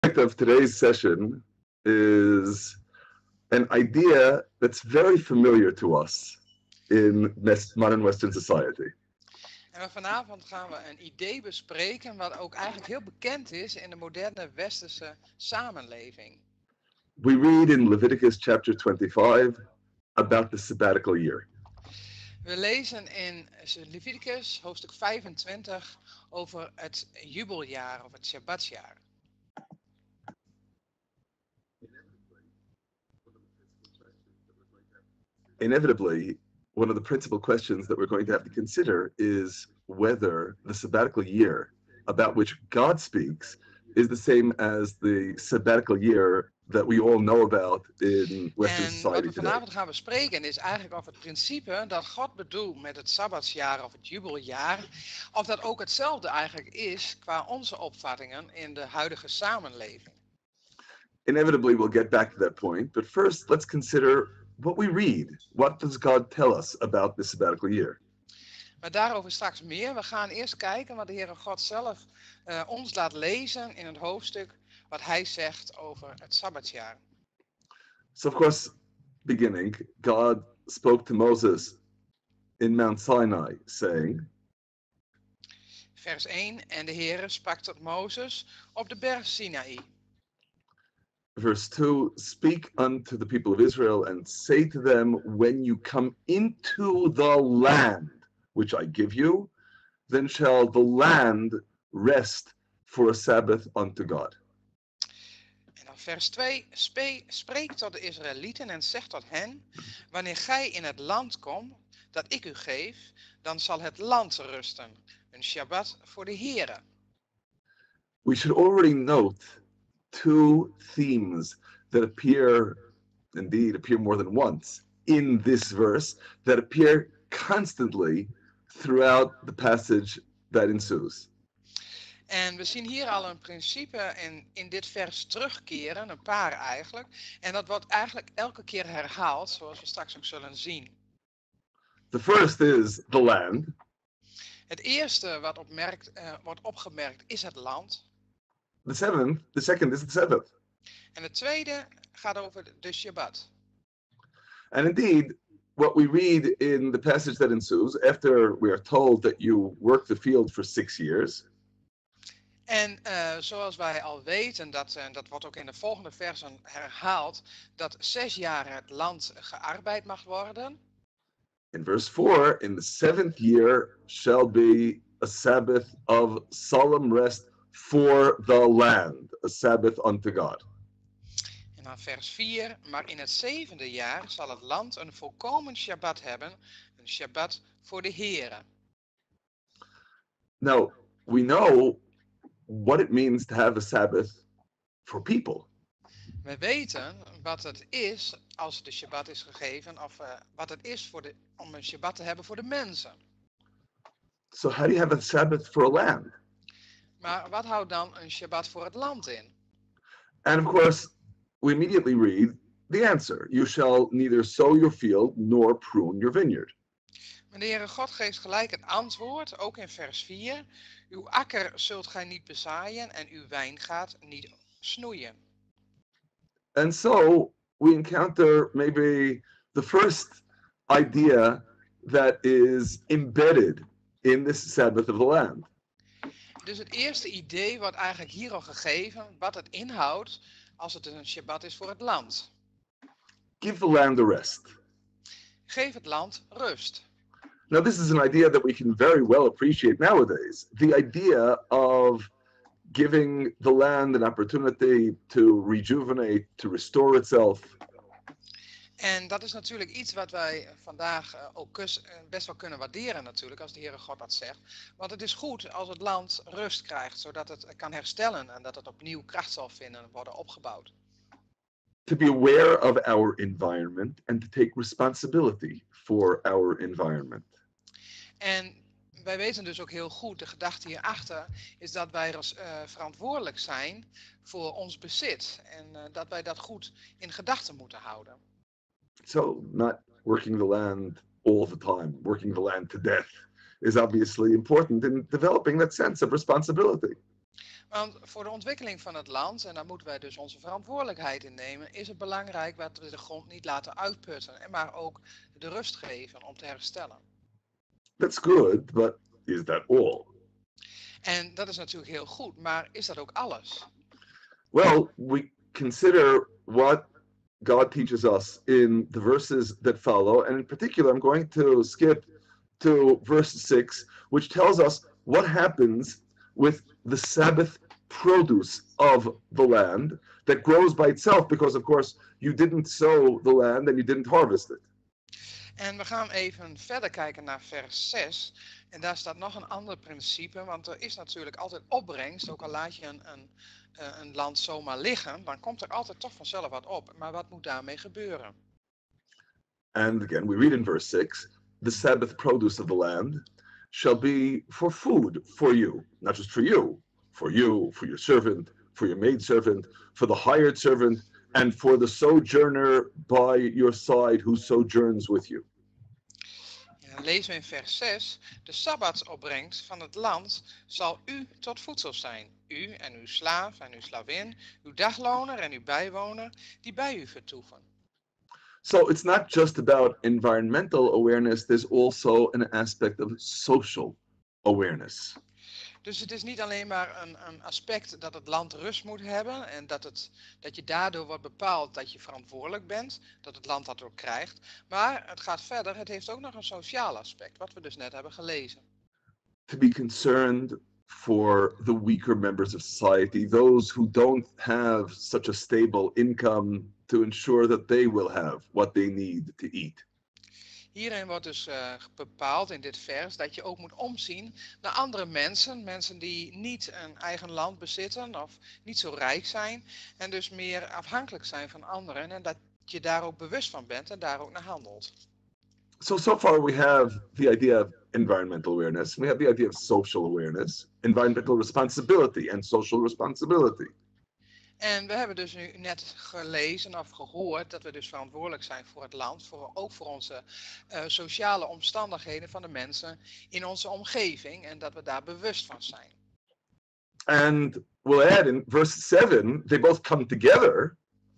Of today's session is an idea that's very familiar to us in modern Western society. En vanavond gaan we een idee bespreken wat ook eigenlijk heel bekend is in de moderne westerse samenleving. We read in Leviticus chapter 25 about the sabbatical year. We lezen in Leviticus hoofdstuk 25 over het jubeljaar of het Shabbatsjaar. Inevitably, one of the principal questions that we're going to have to consider is whether the sabbatical year about which God speaks is the same as the sabbatical year that we all know about in Western En wat society we today. vanavond gaan bespreken is eigenlijk of het principe dat God bedoelt met het Sabbatsjaar of het jubeljaar, of dat ook hetzelfde eigenlijk is qua onze opvattingen in de huidige samenleving. Inevitably, we'll get back to that point, but first, let's consider what we read. What does God tell us about the sabbatical year? Maar daarover straks meer. We gaan eerst kijken wat de Heere God zelf ons laat lezen in het hoofdstuk wat hij zegt over het Sabbatsjaar. So, of course, beginning, God spoke to Moses in Mount Sinai, saying, Vers 1. En de Heere sprak tot Mozes op de berg Sinaï. verse 2, speak unto the people of Israel and say to them, when you come into the land which I give you, then shall the land rest for a Sabbath unto God. En dan vers 2. Spreek tot de Israëlieten en zeg tot hen, wanneer gij in het land komt dat ik u geef, dan zal het land rusten. Een Shabbat voor de Heere. We should already note two themes that appear more than once in this verse, that appear constantly throughout the passage that ensues. En we zien hier al een principe in dit vers terugkeren, een paar eigenlijk. En dat wordt eigenlijk elke keer herhaald, zoals we straks ook zullen zien. The first is the land. Het eerste wat wordt opgemerkt is het land. The second is the Sabbath. En het tweede gaat over de Shabbat. And indeed, what we read in the passage that ensues, after we are told that you work the field for 6 years, En zoals wij al weten, dat wordt ook in de volgende versen herhaald, dat 6 jaar het land gearbeid mag worden. in verse 4, in the 7th year shall be a Sabbath of solemn rest for the land, a Sabbath unto God. En dan vers 4, maar in het 7e jaar zal het land een volkomen Shabbat hebben, een Shabbat voor de Heere. Now, we know what it means to have a Sabbath for people. We weten wat het is als de Shabbat is gegeven, of wat het is om een Shabbat te hebben voor de mensen. So how do you have a Sabbath for a land? Maar wat houdt dan een Shabbat voor het land in? And of course, we immediately read the answer. You shall neither sow your field nor prune your vineyard. Maar de Heere God geeft gelijk het antwoord, ook in vers 4. Uw akker zult gij niet bezaaien en uw wijngaard niet snoeien. And so we encounter maybe the first idea that is embedded in this Sabbath of the land. Dus het eerste idee wordt eigenlijk hier al gegeven, wat het inhoudt als het een Shabbat is voor het land. Give the land a rest. Geef het land rust. Now, this is an idea that we can very well appreciate nowadays. The idea of giving the land an opportunity to rejuvenate, to restore itself. En dat is natuurlijk iets wat wij vandaag ook best wel kunnen waarderen natuurlijk, als de Heere God dat zegt. Want het is goed als het land rust krijgt, zodat het kan herstellen en dat het opnieuw kracht zal vinden en worden opgebouwd. To be aware of our environment and to take responsibility for our environment. En wij weten dus ook heel goed, de gedachte hierachter is dat wij verantwoordelijk zijn voor ons bezit. En dat wij dat goed in gedachten moeten houden. So, not working the land all the time, working the land to death is obviously important in developing that sense of responsibility. Want voor de ontwikkeling van het land, en daar moeten wij dus onze verantwoordelijkheid in nemen, is het belangrijk dat we de grond niet laten uitputten, en maar ook de rust geven om te herstellen. That's good, but is that all? En dat is natuurlijk heel goed, maar is dat ook alles? Well, we consider what God teaches us in the verses that follow, and in particular, I'm going to skip to verse 6, which tells us what happens with the Sabbath produce of the land that grows by itself, because, of course, you didn't sow the land and you didn't harvest it. En we gaan even verder kijken naar vers 6. En daar staat nog een ander principe, want er is natuurlijk altijd opbrengst. Ook al laat je een land zomaar liggen, dan komt er altijd toch vanzelf wat op. Maar wat moet daarmee gebeuren? And again, we read in verse 6, the Sabbath produce of the land shall be for food for you, not just for you, for your servant, for your maidservant, for the hired servant, and for the sojourner by your side who sojourns with you. Ja, dan lezen we in vers 6. De sabbatsopbrengst van het land zal u tot voedsel zijn. U en uw slaaf en uw slavin, uw dagloner en uw bijwoner, die bij u vertoeven. So it's not just about environmental awareness, there's also an aspect of social awareness. Dus het is niet alleen maar een aspect dat het land rust moet hebben en dat je daardoor wordt bepaald dat je verantwoordelijk bent, dat het land dat ook krijgt. Maar het gaat verder, het heeft ook nog een sociaal aspect, wat we dus net hebben gelezen. To be concerned for the weaker members of society, those who don't have such a stable income, to ensure that they will have what they need to eat. Hierin wordt dus bepaald in dit vers dat je ook moet omzien naar andere mensen, mensen die niet een eigen land bezitten of niet zo rijk zijn en dus meer afhankelijk zijn van anderen en dat je daar ook bewust van bent en daar ook naar handelt. So far we have the idea of environmental awareness. We have the idea of social awareness, environmental responsibility and social responsibility. En we hebben dus nu net gelezen of gehoord dat we dus verantwoordelijk zijn voor het land, ook voor onze sociale omstandigheden van de mensen in onze omgeving en dat we daar bewust van zijn. And we'll add in verse 7, they both come together.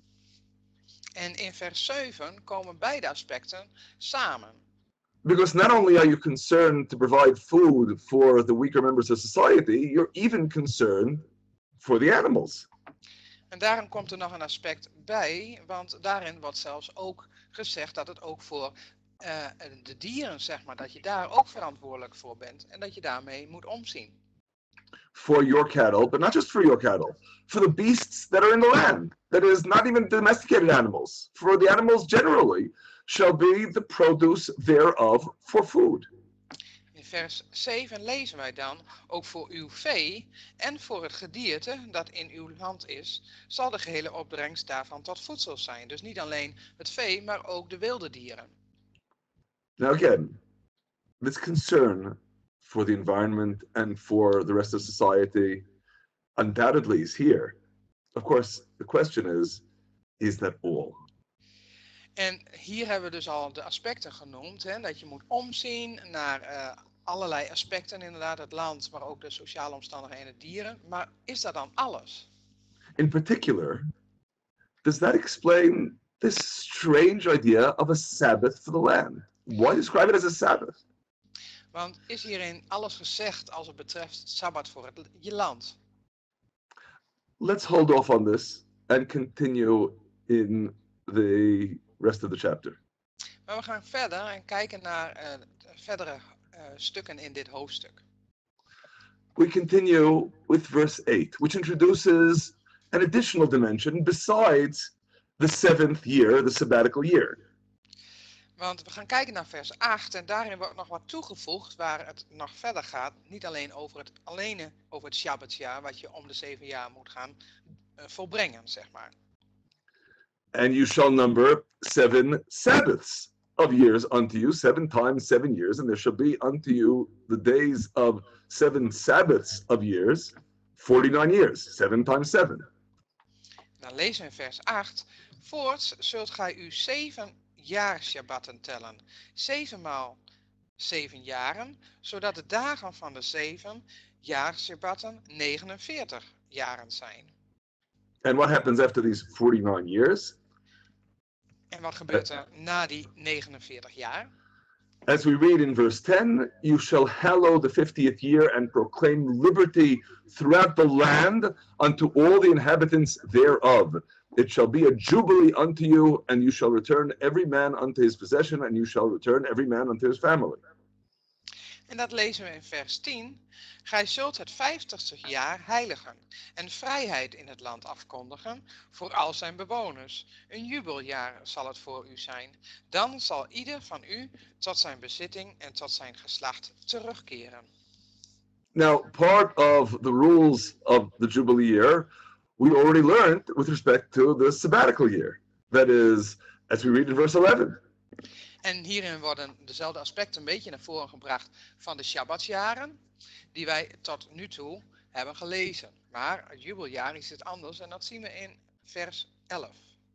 En in vers 7 komen beide aspecten samen. Because not only are you concerned to provide food for the weaker members of society, you're even concerned for the animals. En daarom komt er nog een aspect bij, want daarin wordt zelfs ook gezegd dat het ook voor de dieren, zeg maar, dat je daar ook verantwoordelijk voor bent en dat je daarmee moet omzien. For your cattle, but not just for your cattle, for the beasts that are in the land, that is, not even domesticated animals, for the animals generally, shall be the produce thereof for food. In vers 7 lezen wij dan, ook voor uw vee en voor het gedierte dat in uw land is, zal de gehele opbrengst daarvan tot voedsel zijn. Dus niet alleen het vee, maar ook de wilde dieren. Now again, this concern for the environment and for the rest of society undoubtedly is here. Of course, the question is that all? En hier hebben we dus al de aspecten genoemd, hè, dat je moet omzien naar allerlei aspecten, inderdaad het land, maar ook de sociale omstandigheden en de dieren. Maar is dat dan alles? In particular, does that explain this strange idea of a Sabbath for the land? Why describe it as a Sabbath? Want is hierin alles gezegd als het betreft het Sabbat voor je land? Let's hold off on this and continue in the rest of the chapter. Maar we gaan verder en kijken naar verdere stukken in dit hoofdstuk. We continue with verse 8, which introduces an additional dimension besides the seventh year, the sabbatical year. Want we gaan kijken naar vers 8 en daarin wordt nog wat toegevoegd waar het nog verder gaat. Niet alleen over het Shabbatjaar wat je om de 7 jaar moet gaan volbrengen, zeg maar. And you shall number 7 Sabbaths of years unto you, 7 times 7 years, and there shall be unto you the days of 7 Sabbaths of years, 49 years, 7 times 7. Dan lezen we in vers 8. Voorts zult gij u 7 jaar Shabbatten tellen, 7 maal 7 jaren, zodat de dagen van de 7 jaar Shabbatten 49 jaren zijn. And what happens after these 49 years? En wat gebeurt er na die 49 jaar? As we read in verse 10, you shall hallow the 50th year and proclaim liberty throughout the land unto all the inhabitants thereof. It shall be a jubilee unto you, and you shall return every man unto his possession, and you shall return every man unto his family. En dat lezen we in vers 10. Gij zult het 50ste jaar heiligen en vrijheid in het land afkondigen voor al zijn bewoners. Een jubeljaar zal het voor u zijn. Dan zal ieder van u tot zijn bezitting en tot zijn geslacht terugkeren. Now, part of the rules of the Jubilee year, we already learned with respect to the sabbatical year. That is, as we read in verse 11. En hierin worden dezelfde aspecten een beetje naar voren gebracht van de Shabbatsjaren, die wij tot nu toe hebben gelezen. Maar het jubeljaar is het anders en dat zien we in vers 11.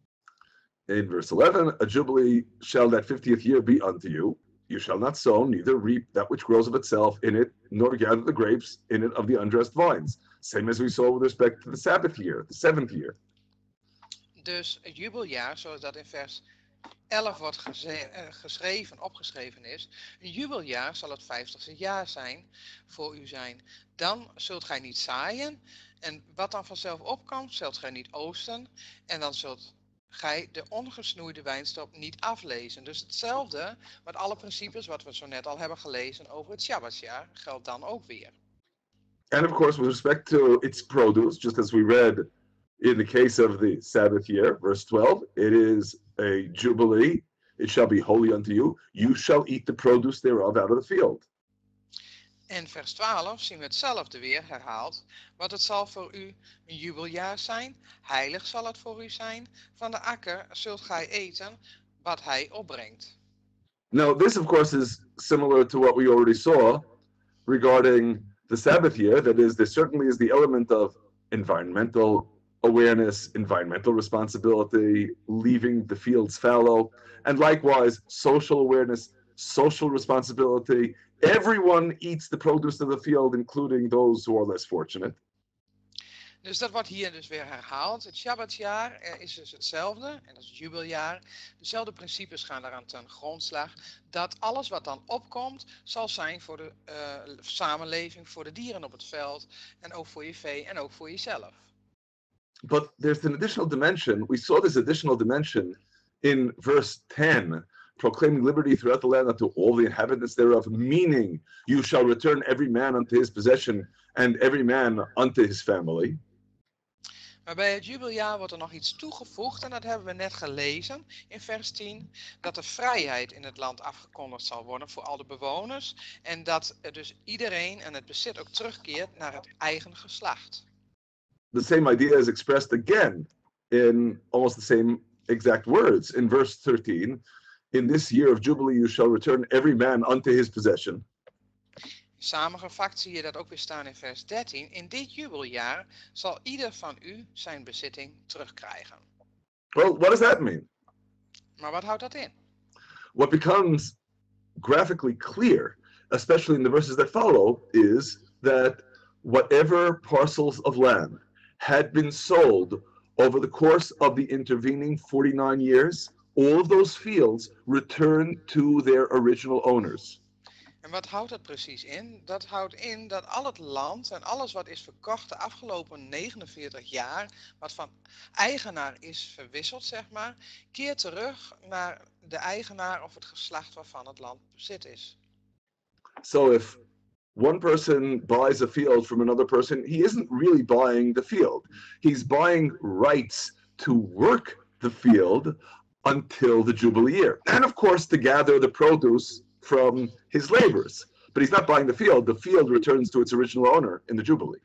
In verse 11, a jubilee shall that 50th year be unto you. You shall not sow, neither reap that which grows of itself in it, nor gather the grapes in it of the undressed vines. Same as we saw with respect to the Sabbath year, the 7th year. Dus het jubeljaar, zoals dat in vers 11 wordt geschreven, opgeschreven is. Een jubeljaar zal het 50ste jaar zijn voor u zijn. Dan zult gij niet zaaien. En wat dan vanzelf opkomt, zult gij niet oosten. En dan zult gij de ongesnoeide wijnstop niet aflezen. Dus hetzelfde met alle principes wat we zo net al hebben gelezen over het Shabbatsjaar geldt dan ook weer. And of course, with respect to its produce, just as we read in the case of the Sabbath year, verse 12, it is a jubilee. It shall be holy unto you. You shall eat the produce thereof out of the field. En vers 12 zien we hetzelfde weer herhaald. Want het zal voor u een jubeljaar zijn. Heilig zal het voor u zijn. Van de akker zult gij eten wat hij opbrengt. Now, this of course is similar to what we already saw regarding the Sabbath year. That is, there certainly is the element of environmental awareness, environmental responsibility, leaving the fields fallow, and likewise social awareness, social responsibility. Everyone eats the produce of the field, including those who are less fortunate. Dus dat wordt hier dus weer herhaald. Het Shabbatsjaar is dus hetzelfde, en dat is het jubeljaar. Dezelfde principes gaan daaraan ten grondslag. Dat alles wat dan opkomt, zal zijn voor de samenleving, voor de dieren op het veld, en ook voor je vee en ook voor jezelf. But there's an additional dimension. We saw this additional dimension in verse 10, proclaiming liberty throughout the land unto all the inhabitants thereof, meaning you shall return every man unto his possession and every man unto his family. Maar bij het jubeljaar wordt er nog iets toegevoegd en dat hebben we net gelezen in vers 10. Dat de vrijheid in het land afgekondigd zal worden voor al de bewoners. En dat dus iedereen en het bezit ook terugkeert naar het eigen geslacht. The same idea is expressed again in almost the same exact words. In verse 13, in this year of Jubilee you shall return every man unto his possession. Samengevat zie je dat ook weer staan in vers 13. In dit jubeljaar zal ieder van u zijn bezitting terugkrijgen. Well, what does that mean? Maar wat houdt dat in? What becomes graphically clear, especially in the verses that follow, is that whatever parcels of land had been sold over the course of the intervening 49 years, all of those fields returned to their original owners. En wat houdt dat precies in? Dat houdt in dat al het land en alles wat is verkocht de afgelopen 49 jaar, wat van eigenaar is verwisseld, zeg maar, keert terug naar de eigenaar of het geslacht waarvan het land bezit is. So if one person buys a field from another person, he isn't really buying the field. He's buying rights to work the field until the Jubilee year. And of course to gather the produce from his labors. But he's not buying the field. The field returns to its original owner in the Jubilee.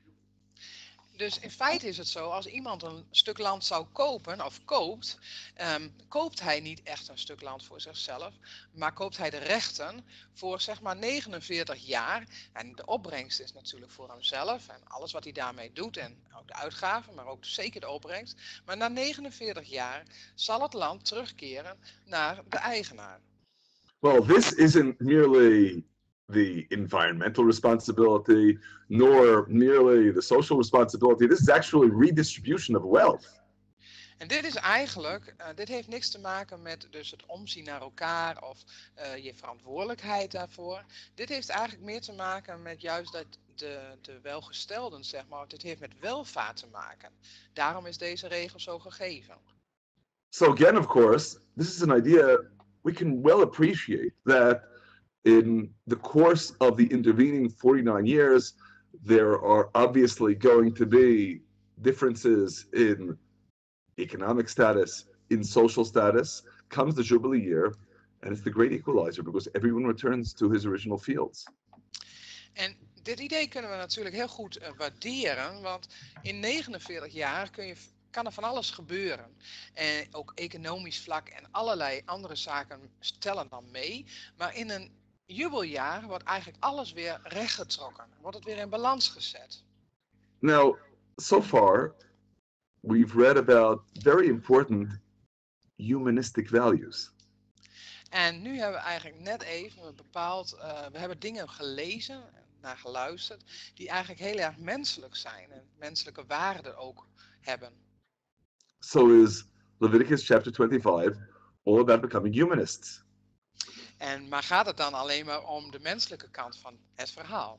Dus in feite is het zo, als iemand een stuk land zou kopen of koopt, koopt hij niet echt een stuk land voor zichzelf, maar koopt hij de rechten voor zeg maar 49 jaar. En de opbrengst is natuurlijk voor hemzelf en alles wat hij daarmee doet en ook de uitgaven, maar ook zeker de opbrengst. Maar na 49 jaar zal het land terugkeren naar de eigenaar. Well, this isn't merely the environmental responsibility, nor merely the social responsibility. This is actually redistribution of wealth. En dit is eigenlijk, dit heeft niks te maken met dus het omzien naar elkaar of je verantwoordelijkheid daarvoor. Dit heeft eigenlijk meer te maken met juist dat de welgestelden, zeg maar, dit heeft met welvaart te maken. Daarom is deze regel zo gegeven. So again, of course, this is an idea we can well appreciate that in the course of the intervening 49 years, there are obviously going to be differences in economic status, in social status. Comes the Jubilee year, and it's the great equalizer because everyone returns to his original fields. En dit idee kunnen we natuurlijk heel goed waarderen, want in 49 jaar kan er van alles gebeuren. En ook economisch vlak en allerlei andere zaken stellen dan mee. Maar in een jubeljaar wordt eigenlijk alles weer rechtgetrokken. Wordt het weer in balans gezet. Now, so far, we've read about very important humanistic values. En nu hebben we eigenlijk net even bepaald, we hebben dingen gelezen, naar geluisterd, die eigenlijk heel erg menselijk zijn en menselijke waarden ook hebben. So is Leviticus chapter 25 all about becoming humanists. Maar gaat het dan alleen maar om de menselijke kant van het verhaal?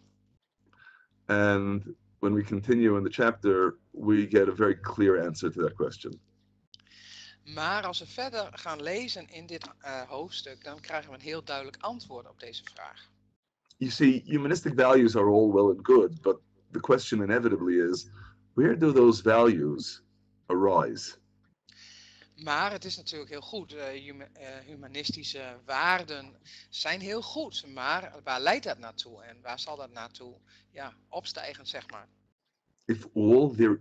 And when we continue in the chapter, we get a very clear answer to that question. Maar als we verder gaan lezen in dit hoofdstuk, dan krijgen we een heel duidelijk antwoord op deze vraag. You see, humanistic values are all well and good, but the question inevitably is, where do those values arise? Maar het is natuurlijk heel goed. Humanistische waarden zijn heel goed. Maar waar leidt dat naartoe? En waar zal dat naartoe opstijgen, zeg maar? If all there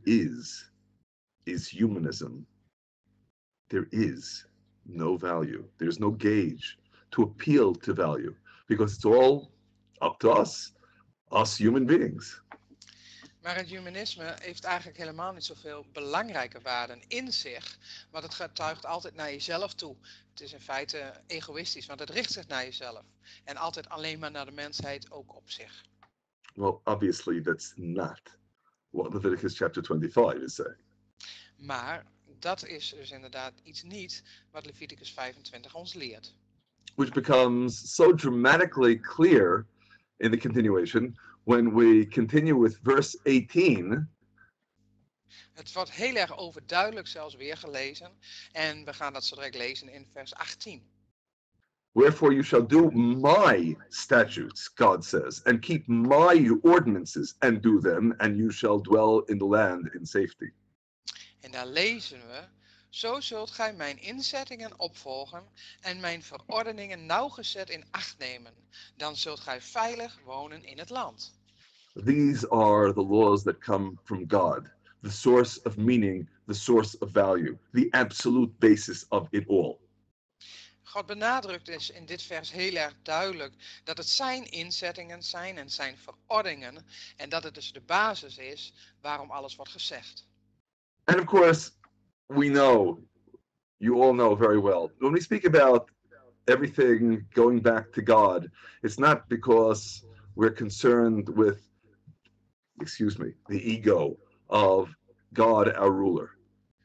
is humanism, there is no value. There's no gauge to appeal to value because it's all up to us human beings. Maar het humanisme heeft eigenlijk helemaal niet zoveel belangrijke waarden in zich. Want het getuigt altijd naar jezelf toe. Het is in feite egoïstisch, want het richt zich naar jezelf. En altijd alleen maar naar de mensheid ook op zich. Well, obviously that's not what Leviticus chapter 25 is saying. Maar dat is dus inderdaad iets niet wat Leviticus 25 ons leert. Which becomes so dramatically clear in the continuation when we continue with verse 18. Het wordt heel erg overduidelijk zelfs weer gelezen. En we gaan dat zo direct lezen in vers 18. Wherefore you shall do my statutes, God says, and keep my ordinances and do them, and you shall dwell in the land in safety. En daar lezen we: zo zult gij mijn inzettingen opvolgen en mijn verordeningen nauwgezet in acht nemen. Dan zult gij veilig wonen in het land. These are the laws that come from God, the source of meaning, the source of value, the absolute basis of it all. God benadrukt dus in dit vers heel erg duidelijk dat het zijn inzettingen zijn en zijn verordeningen en dat het dus de basis is waarom alles wordt gezegd. And of course, we know, you all know very well, when we speak about everything going back to God, it's not because we're concerned with, the ego of God, our ruler.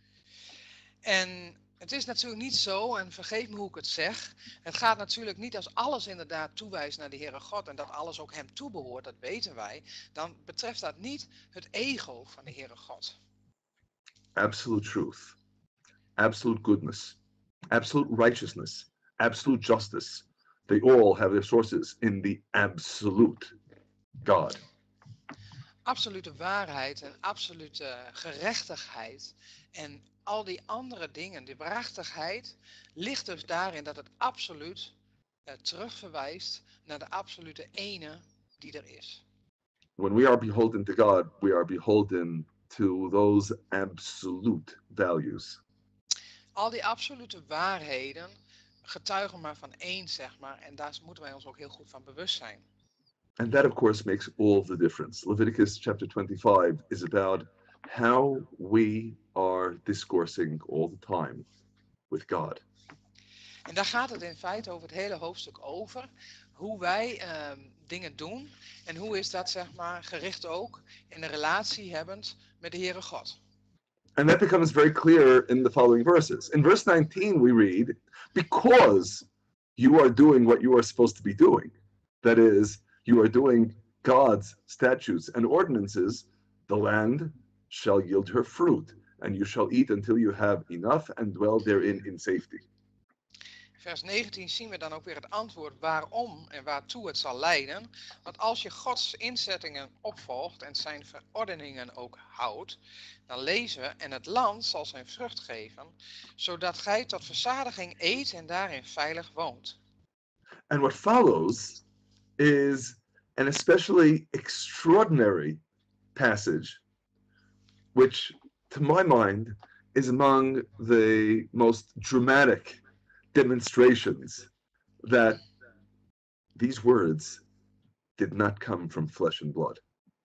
En het is natuurlijk niet zo, en vergeef me hoe ik het zeg, het gaat natuurlijk niet als alles inderdaad toewijst naar de Heere God en dat alles ook hem toebehoort, dat weten wij, dan betreft dat niet het ego van de Heere God. Absolute truth, absolute goodness, absolute righteousness, absolute justice, they all have their sources in the absolute God. Absolute waarheid en absolute gerechtigheid en al die andere dingen, die waarachtigheid, ligt dus daarin dat het absoluut terugverwijst naar de absolute ene die er is. When we are beholden to God, we are beholden to those absolute values. Al die absolute waarheden getuigen maar van één, zeg maar, en daar moeten wij ons ook heel goed van bewust zijn. And that, of course, makes all the difference. Leviticus chapter 25 is about how we are discoursing all the time with God. En daar gaat het in feite over het hele hoofdstuk over. Hoe wij dingen doen. En hoe is dat zeg maar gericht ook in een relatie hebbend met de Heere God. And that becomes very clear in the following verses. In verse 19 we read, because you are doing what you are supposed to be doing. That is, you are doing God's statutes and ordinances, the land shall yield her fruit, and you shall eat until you have enough and dwell therein in safety. Vers 19 zien we dan ook weer het antwoord waarom en waartoe het zal leiden. Want als je Gods inzettingen opvolgt en zijn verordeningen ook houdt, dan lezen we, en het land zal zijn vrucht geven, zodat gij tot verzadiging eet en daarin veilig woont. And what follows is an especially extraordinary passage, which to my mind is among the most dramatic demonstrations that these words did not come from flesh and blood.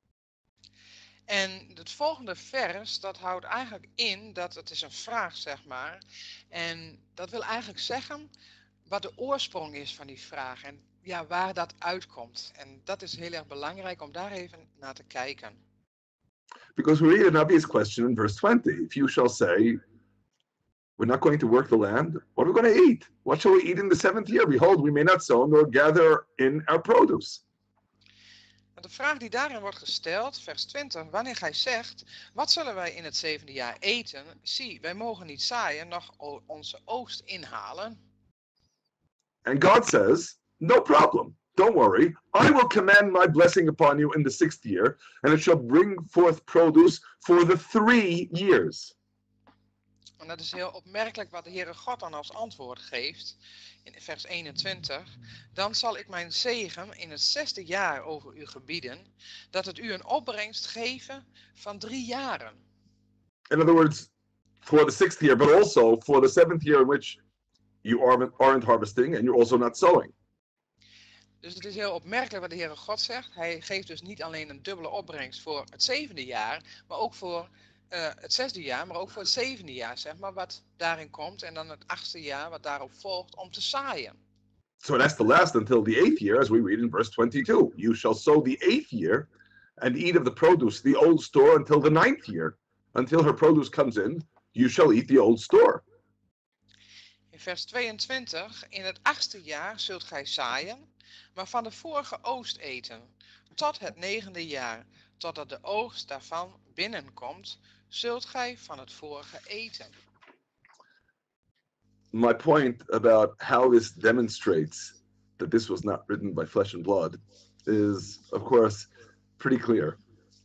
En het volgende vers, dat houdt eigenlijk in dat het is een vraag, zeg maar. En dat wil eigenlijk zeggen wat de oorsprong is van die vraag en ja, waar dat uitkomt. En dat is heel erg belangrijk om daar even naar te kijken. Because we read an obvious question in verse 20. If you shall say, we're not going to work the land, what are we going to eat? What shall we eat in the seventh year? Behold, we may not sow nor gather in our produce. De vraag die daarin wordt gesteld, vers 20, wanneer gij zegt, wat zullen wij in het zevende jaar eten? Zie, wij mogen niet zaaien, noch onze oogst inhalen. And God says, no problem, don't worry. I will command my blessing upon you in the sixth year, and it shall bring forth produce for the 3 years. En dat is heel opmerkelijk wat de Heere God dan als antwoord geeft. In vers 21. Dan zal ik mijn zegen in het 6e jaar over u gebieden, dat het u een opbrengst geven van 3 jaren. In other words, for the 6th year, but also for the 7th year in which you aren't harvesting and you're also not sowing. Dus het is heel opmerkelijk wat de Heere God zegt. Hij geeft dus niet alleen een dubbele opbrengst voor het 7e jaar, maar ook voor het 6e jaar, maar ook voor het 7e jaar, zeg maar, wat daarin komt. En dan het 8e jaar, wat daarop volgt, om te zaaien. So it has to last until the 8th year, as we read in verse 22. You shall sow the 8th year and eat of the produce, the old store, until the 9th year. Until her produce comes in, you shall eat the old store. In vers 22, in het 8e jaar zult gij zaaien, maar van de vorige oogst eten, tot het 9e jaar, totdat de oogst daarvan binnenkomt, zult gij van het vorige eten. My point about how this demonstrates that this was not written by flesh and blood is, of course, pretty clear.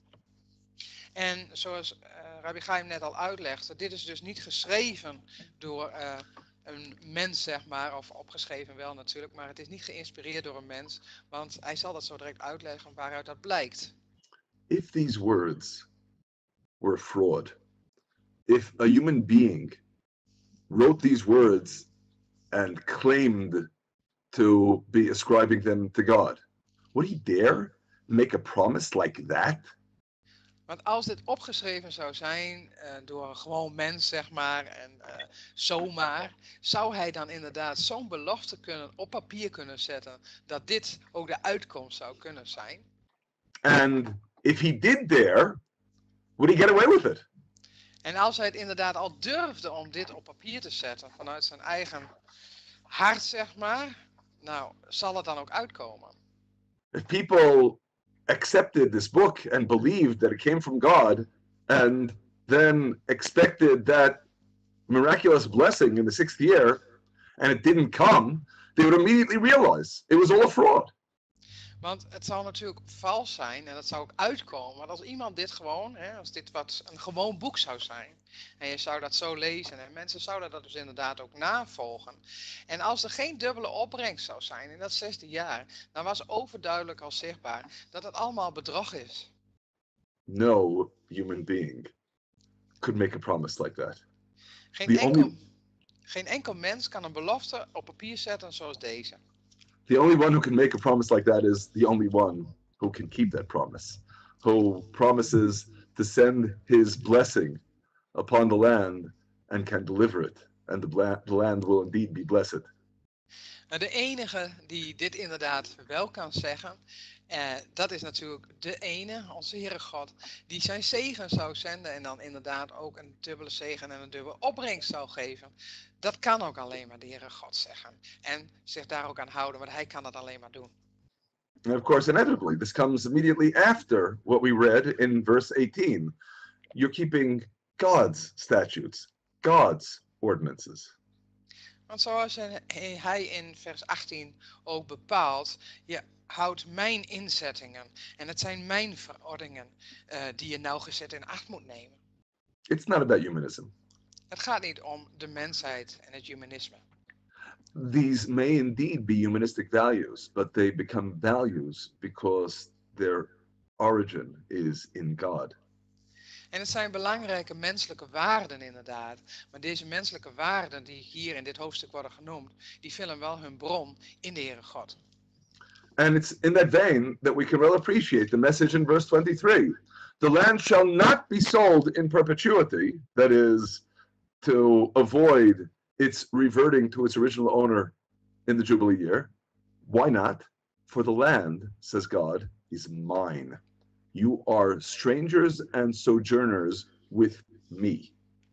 En zoals Rabbi Chaim net al uitlegde, dit is dus niet geschreven door een mens, zeg maar, of opgeschreven wel natuurlijk, maar het is niet geïnspireerd door een mens, want hij zal dat zo direct uitleggen waaruit dat blijkt. If these words were a fraud, if a human being wrote these words and claimed to be ascribing them to God, would he dare make a promise like that? Want als dit opgeschreven zou zijn door een gewoon mens, zeg maar, en zomaar, zou hij dan inderdaad zo'n belofte op papier kunnen zetten, dat dit ook de uitkomst zou kunnen zijn? And if he did dare, would he get away with it? En als hij het inderdaad al durfde om dit op papier te zetten, vanuit zijn eigen hart, zeg maar, nou, zal het dan ook uitkomen? If people accepted this book and believed that it came from God and then expected that miraculous blessing in the 6th year and it didn't come, they would immediately realize it was all a fraud. Want het zou natuurlijk vals zijn en dat zou ook uitkomen. Want als iemand dit gewoon, als dit wat een gewoon boek zou zijn, en je zou dat zo lezen en mensen zouden dat dus inderdaad ook navolgen. En als er geen dubbele opbrengst zou zijn in dat 6e jaar, dan was overduidelijk al zichtbaar dat het allemaal bedrog is. No human being could make a promise like that. Geen enkel mens kan een belofte op papier zetten zoals deze. The only one who can make a promise like that is the only one who can keep that promise, who promises to send his blessing upon the land and can deliver it, and the land will indeed be blessed. Nou, de enige die dit inderdaad wel kan zeggen, dat is natuurlijk de ene, onze Heere God, die zijn zegen zou zenden en dan inderdaad ook een dubbele zegen en een dubbele opbrengst zou geven. Dat kan ook alleen maar de Heere God zeggen. En zich daar ook aan houden, want hij kan dat alleen maar doen. And of course, inevitably, this comes immediately after what we read in verse 18. You're keeping God's statutes, God's ordinances. Want zoals hij in vers 18 ook bepaalt, je houdt mijn inzettingen en het zijn mijn verordeningen die je nauwgezet in acht moet nemen. It's not about humanism. Het gaat niet om de mensheid en het humanisme. These may indeed be humanistic values, but they become values because their origin is in God. En het zijn belangrijke menselijke waarden inderdaad. Maar deze menselijke waarden die hier in dit hoofdstuk worden genoemd, die vinden wel hun bron in de Heere God. And it's in that vein that we can well appreciate the message in verse 23. The land shall not be sold in perpetuity, that is, to avoid its reverting to its original owner in the Jubilee year. Why not? For the land, says God, is mine. You are strangers and sojourners with me.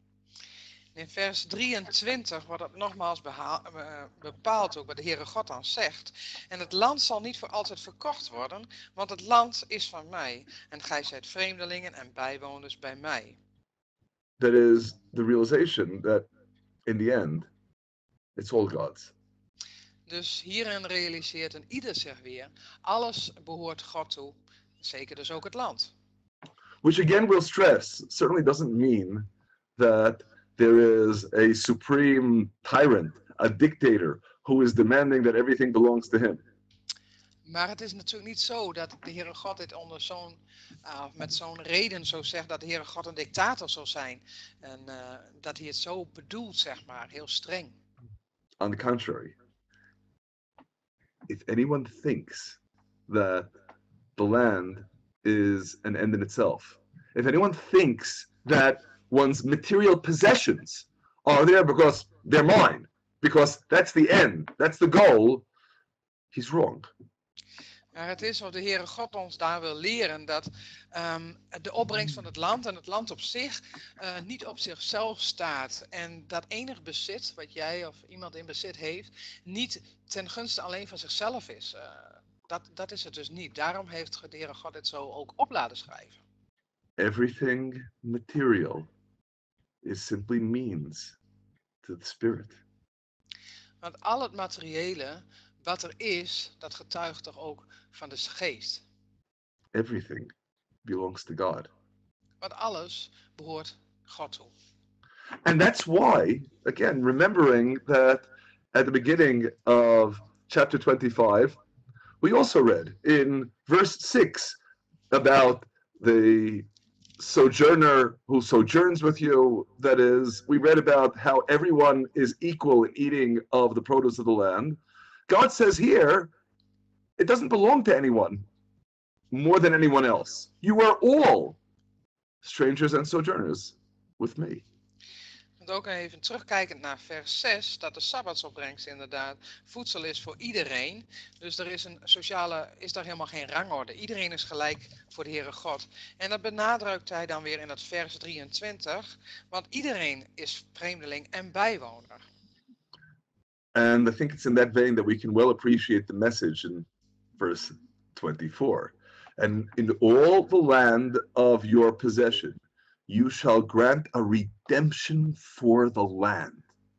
In vers 23 wordt het nogmaals bepaald ook wat de Heere God dan zegt. En het land zal niet voor altijd verkocht worden, want het land is van mij. En gij zijt vreemdelingen en bijwoners bij mij. That is the realization that in the end, it's all God's. Dus hierin realiseert een ieder zich weer, alles behoort God toe, zeker dus ook het land. Which again we'll stress certainly doesn't mean that there is a supreme tyrant, a dictator, who is demanding that everything belongs to him. Maar het is natuurlijk niet zo dat de Heere God dit onder met zo'n reden zo zegt dat de Heere God een dictator zou zijn. En dat hij het zo bedoelt, zeg maar, heel streng. On the contrary, if anyone thinks that the land is an end in itself, if anyone thinks that one's material possessions are there because they're mine, because that's the end, that's the goal, he's wrong. Maar het is of de Heere God ons daar wil leren dat de opbrengst van het land en het land op zich niet op zichzelf staat. En dat enig bezit wat jij of iemand in bezit heeft, niet ten gunste alleen van zichzelf is. Dat is het dus niet. Daarom heeft de Heere God het zo ook op laten schrijven. Everything material is simply means to the Spirit. Want al het materiële wat er is, dat getuigt toch ook van de geest. Everything belongs to God. Want alles behoort God toe. And that's why, again, remembering that at the beginning of chapter 25, we also read in verse 6 about the sojourner who sojourns with you. That is, we read about how everyone is equal in eating of the produce of the land. God says here, it doesn't belong to anyone more than anyone else. You are all strangers and sojourners with me. Want ook even terugkijkend naar vers 6, dat de sabbatsopbrengst inderdaad voedsel is voor iedereen. Dus er is daar helemaal geen rangorde. Iedereen is gelijk voor de Heere God. En dat benadrukt hij dan weer in het vers 23, want iedereen is vreemdeling en bijwoner. And I think it's in that vein that we can well appreciate the message in verse 24. And in all the land of your possession, you shall grant a redemption for the land.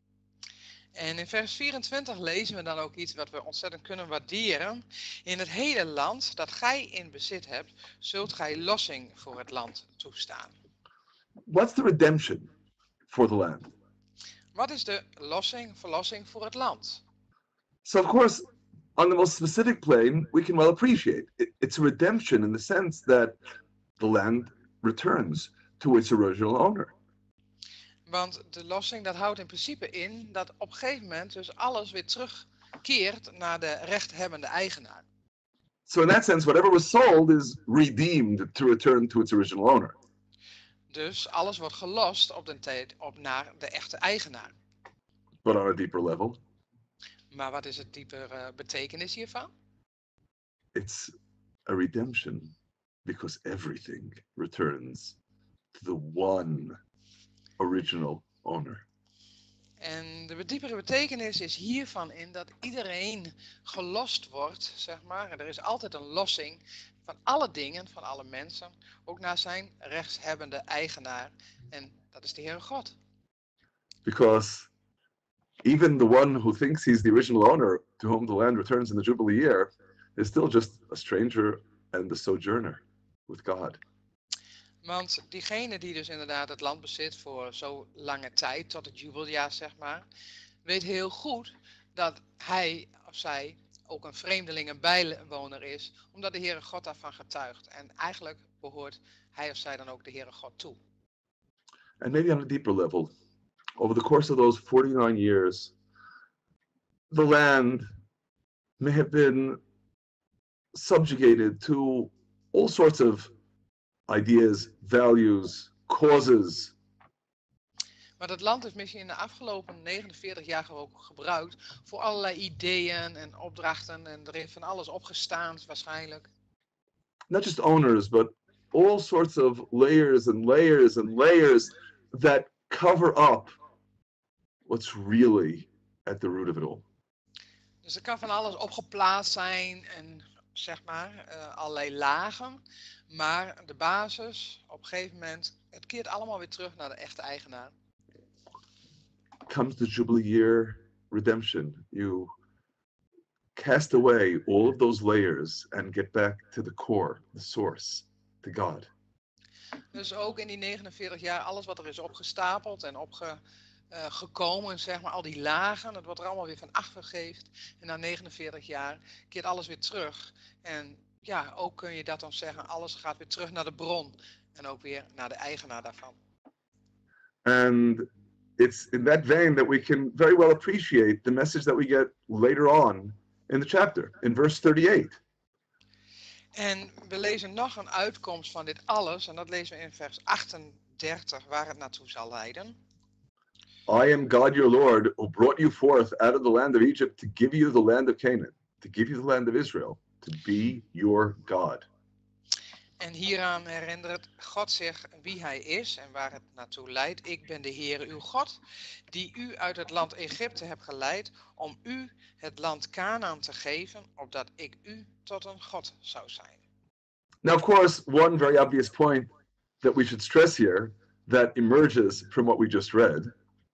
En in vers 24 lezen we dan ook iets wat we ontzettend kunnen waarderen. In het hele land dat gij in bezit hebt, zult gij lossing voor het land toestaan. What's the redemption for the land? Wat is de verlossing voor het land? So of course, on the most specific plane, we can well appreciate it's a redemption in the sense that the land returns to its original owner. Want de lossing dat houdt in principe in dat op een gegeven moment dus alles weer terugkeert naar de rechthebbende eigenaar. So in that sense, whatever was sold is redeemed to return to its original owner. Dus alles wordt gelost op naar de echte eigenaar. But on a deeper level, Maar wat is het diepere betekenis hiervan? It's a redemption because everything returns to the one original owner. En de diepere betekenis is hiervan in dat iedereen gelost wordt, zeg maar. Er is altijd een lossing van alle dingen, van alle mensen, ook naar zijn rechtshebbende eigenaar. En dat is de Heere God. Because even the one who thinks he's the original owner to whom the land returns in the Jubilee year is still just a stranger and a sojourner with God. Want diegene die dus inderdaad het land bezit voor zo lange tijd, tot het jubeljaar zeg maar, weet heel goed dat hij of zij ook een vreemdeling en bijwoner is, omdat de Heere God daarvan getuigt. En eigenlijk behoort hij of zij dan ook de Heere God toe. And maybe on a deeper level, over the course of those 49 years, the land may have been subjugated to all sorts of ideas, values, causes. Maar dat land is misschien in de afgelopen 49 jaar ook gebruikt voor allerlei ideeën en opdrachten en er is van alles opgestaan waarschijnlijk. Not just owners, but all sorts of layers and layers and layers that cover up what's really at the root of it all. Dus er kan van alles opgeplaatst zijn en zeg maar allerlei lagen. Maar de basis, op een gegeven moment, het keert allemaal weer terug naar de echte eigenaar. Comes the Jubilee year redemption. You cast away all of those layers and get back to the core, the source, to God. Dus ook in die 49 jaar, alles wat er is opgestapeld en gekomen, zeg maar, al die lagen, dat wordt er allemaal weer van afgegeven. En na 49 jaar keert alles weer terug. En ja, ook kun je dat dan zeggen, alles gaat weer terug naar de bron. En ook weer naar de eigenaar daarvan. And it's in that vein that we can very well appreciate the message that we get later on in the chapter, in verse 38. En we lezen nog een uitkomst van dit alles, en dat lezen we in vers 38, waar het naartoe zal leiden. I am God your Lord, who brought you forth out of the land of Egypt to give you the land of Canaan, to give you the land of Israel, to be your God. En hieraan herinnert God zich wie hij is en waar het naartoe leidt. Ik ben de Heere uw God, die u uit het land Egypte heb geleid, om u het land Canaan te geven, opdat ik u tot een God zou zijn. Now, of course, one very obvious point that we should stress here that emerges from what we just read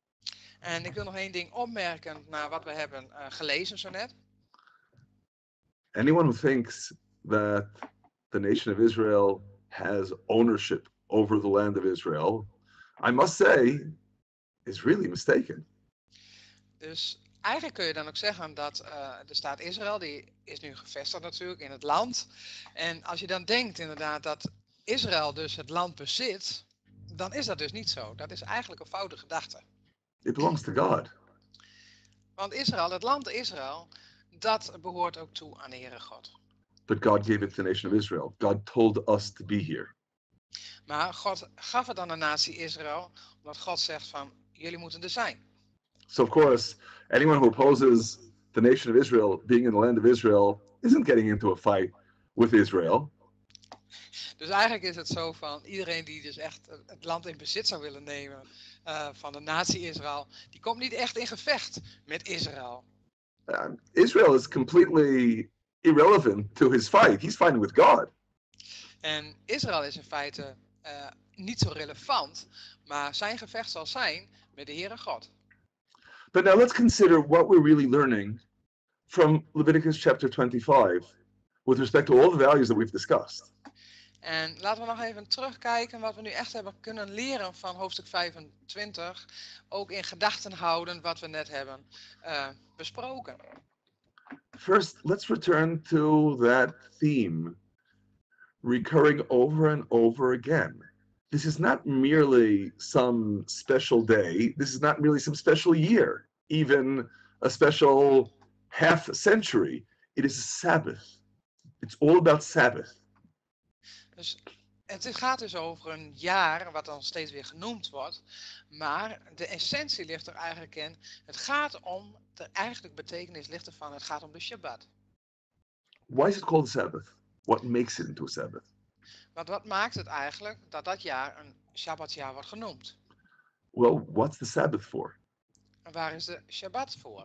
En ik wil nog één ding opmerken naar wat we hebben gelezen zo net. anyone who thinks that the nation of Israel has ownership over the land of Israel, I must say, is really mistaken. Dus eigenlijk kun je dan ook zeggen dat de staat Israël, die is nu gevestigd natuurlijk in het land. En als je dan denkt inderdaad dat Israël dus het land bezit, dan is dat dus niet zo. Dat is eigenlijk een foute gedachte. It belongs to God. Want Israël, het land Israël, dat behoort ook toe aan de Heere God. But God gave it to the nation of Israel. God told us to be here. Maar God gaf het aan de natie Israël, omdat God zegt van, jullie moeten er zijn. So, of course, anyone who opposes the nation of Israel being in the land of Israel isn't getting into a fight with Israel. Dus eigenlijk is het zo van, iedereen die dus echt het land in bezit zou willen nemen van de natie Israël, die komt niet echt in gevecht met Israël. Israel is completely irrelevant to his fight. He's fighting with God. En Israël is in feite niet zo relevant, maar zijn gevecht zal zijn met de Heere God. But now let's consider what we're really learning from Leviticus chapter 25 with respect to all the values that we've discussed. En laten we nog even terugkijken wat we nu echt hebben kunnen leren van hoofdstuk 25. Ook in gedachten houden wat we net hebben besproken. First, let's return to that theme recurring over and over again. This is not merely some special day. This is not merely some special year, even a special half century. It is a Sabbath. It's all about Sabbath. Dus Het gaat dus over een jaar wat dan steeds weer genoemd wordt. Maar de essentie ligt er eigenlijk in. Het gaat om, de eigenlijk betekenis ligt ervan, het gaat om de Shabbat. Why is it called a Sabbath? What makes it into a Sabbath? Want wat maakt het eigenlijk dat dat jaar een Shabbatjaar wordt genoemd? Well, what's the Sabbath for? En waar is de Shabbat voor?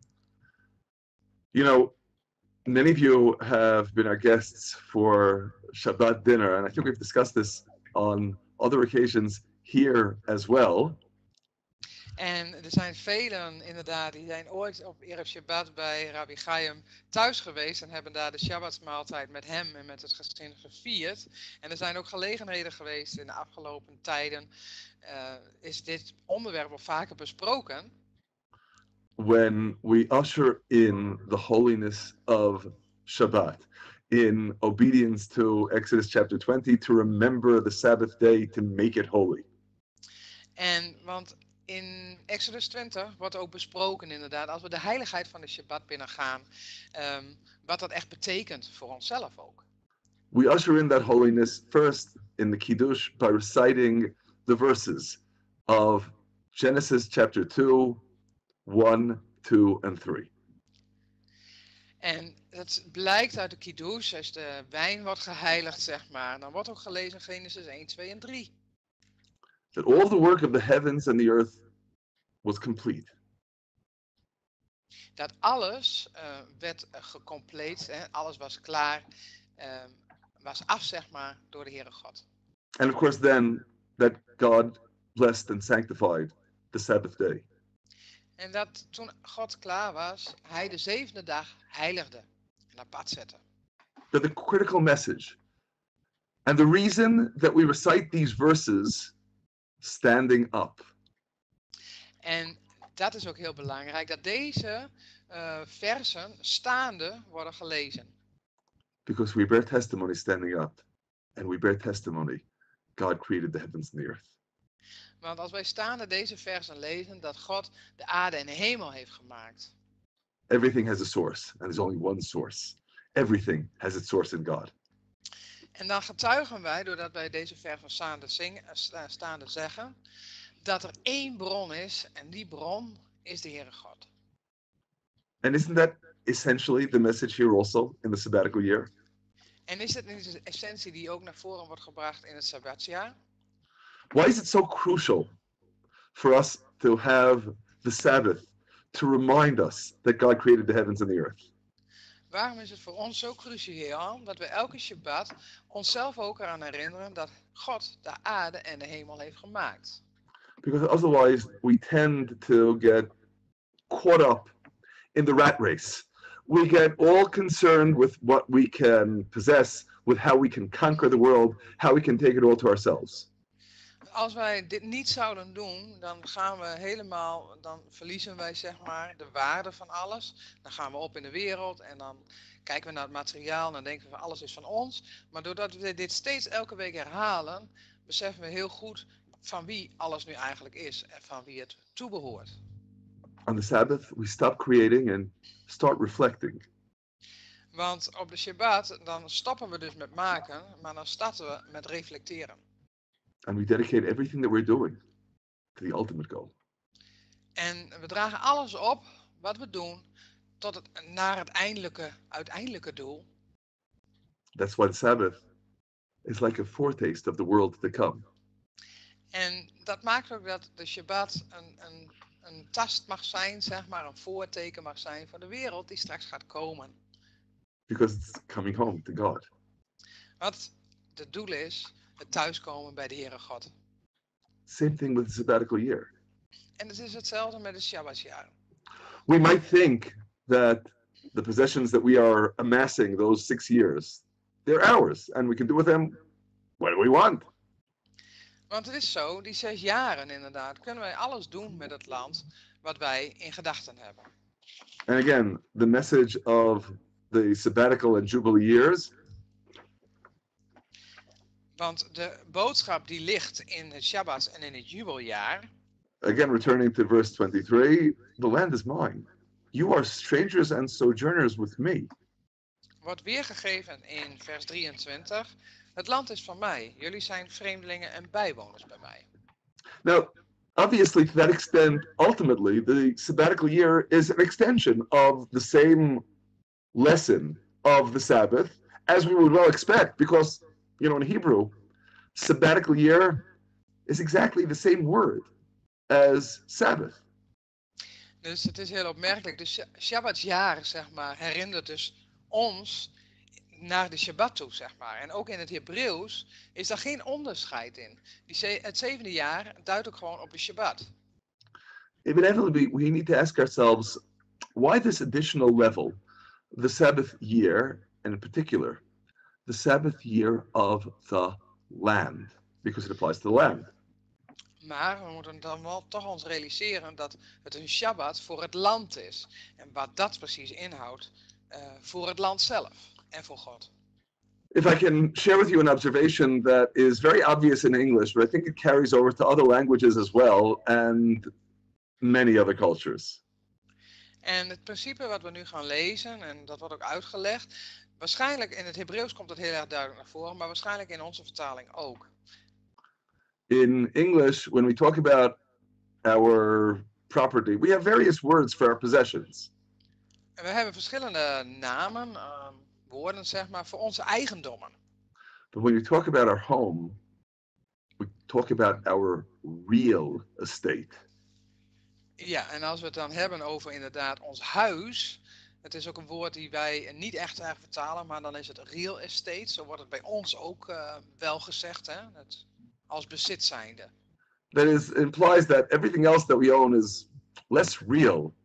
You know, many of you have been our guests for Shabbat dinner, and I think we've discussed this on other occasions here as well. En er zijn velen inderdaad, die zijn ooit op Erev Shabbat bij Rabbi Chaim thuis geweest en hebben daar de Shabbatsmaaltijd met hem en met het gezin gevierd. En er zijn ook gelegenheden geweest in de afgelopen tijden, is dit onderwerp al vaker besproken. When we usher in the holiness of Shabbat, in obedience to Exodus chapter 20, to remember the Sabbath day, to make it holy. En want in Exodus 20 wordt ook besproken inderdaad, als we de heiligheid van de Shabbat binnengaan, wat dat echt betekent voor onszelf ook. We usher in that holiness first in the Kiddush by reciting the verses of Genesis chapter 2, 1, 2, and 3. En het blijkt uit de Kiddush, als de wijn wordt geheiligd, zeg maar, dan wordt ook gelezen Genesis 1, 2 en 3. That all of the work of the heavens and the earth was complete. Dat alles werd gecompleet, hè, alles was klaar, was af, zeg maar, door de Heere God. And of course, then that God blessed and sanctified the Sabbath day. En dat toen God klaar was, hij de zevende dag heiligde en apart zette. But the critical message, and the reason that we recite these verses standing up, En dat is ook heel belangrijk, dat deze versen staande worden gelezen. because we bear testimony standing up, and we bear testimony God created the heavens and the earth. Want als wij staande deze versen lezen, dat God de aarde en de hemel heeft gemaakt. Everything has a source, and there's only one source. Everything has its source in God. En dan getuigen wij, doordat wij deze versen staande zeggen, dat er één bron is, en die bron is de Heere God. And isn't that essentially the message here also in the sabbatical year? En is het niet de essentie die ook naar voren wordt gebracht in het Sabbatsjaar? Why is it so crucial for us to have the Sabbath to remind us that God created the heavens and the earth? Waarom is het voor ons zo cruciaal dat we elke Shabbat onszelf ook eraan herinneren dat God de aarde en de hemel heeft gemaakt? Because otherwise we tend to get caught up in the rat race. We get all concerned with what we can possess, with how we can conquer the world, how we can take it all to ourselves. Als wij dit niet zouden doen, dan gaan we helemaal, dan verliezen wij zeg maar de waarde van alles. Dan gaan we op in de wereld en dan kijken we naar het materiaal en dan denken we van alles is van ons. Maar doordat we dit steeds elke week herhalen, beseffen we heel goed van wie alles nu eigenlijk is en van wie het toebehoort. On the Sabbath, we stop creating and start reflecting. Want op de Shabbat, dan stoppen we dus met maken, maar dan starten we met reflecteren. And we dedicate everything that we're doing to the ultimate goal. En we dragen alles op wat we doen naar het uiteindelijke doel. That's why the Sabbath is like a foretaste of the world to come. En dat maakt ook dat de Shabbat een tast mag zijn, zeg maar, een voorteken mag zijn voor de wereld die straks gaat komen. Because it's coming home to God. Wat het doel is, het thuiskomen bij de Heere God. Same thing with the sabbatical year. En het is hetzelfde met het Shabbatsjaar. We might think that the possessions that we are amassing those 6 years, they're ours, and we can do with them what we want. Want het is zo, die 6 jaren inderdaad, kunnen wij alles doen met het land wat wij in gedachten hebben. And again, the message of the sabbatical and jubilee years Want de boodschap die ligt in het Shabbat en in het jubeljaar. again, returning to verse 23, the land is mine. You are strangers and sojourners with me. Wordt weergegeven in vers 23. Het land is van mij. Jullie zijn vreemdelingen en bijwoners bij mij. Now, obviously, to that extent, ultimately, the sabbatical year is an extension of the same lesson of the Sabbath, as we would well expect, because, in Hebrew, sabbatical year is exactly the same word as Sabbath. Dus het is heel opmerkelijk. De Shabbatjaar, zeg maar, herinnert dus ons naar de Shabbat toe, zeg maar. En ook in het Hebreeuws is daar geen onderscheid in. Het 7e jaar duidt ook gewoon op de Shabbat. Evidently, we need to ask ourselves, why this additional level, the Sabbath year, and in particular, the Sabbath year of the land, because it applies to the land. Maar we moeten dan wel toch ons realiseren dat het een Shabbat voor het land is. En wat dat precies inhoudt voor het land zelf en voor God. If I can share with you an observation that is very obvious in English, but I think it carries over to other languages as well, and many other cultures. En het principe wat we nu gaan lezen, en dat wordt ook uitgelegd, waarschijnlijk in het Hebreeuws komt het heel erg duidelijk naar voren, maar waarschijnlijk in onze vertaling ook. In English, when we talk about our property, we have various words for our possessions. En we hebben verschillende namen, woorden zeg maar, voor onze eigendommen. But when we talk about our home, we talk about our real estate. Ja, en als we het dan hebben over inderdaad ons huis, het is ook een woord die wij niet echt vertalen, maar dan is het real estate, zo wordt het bij ons ook wel gezegd, hè? Als bezit zijnde. That implies that everything else that we own is less real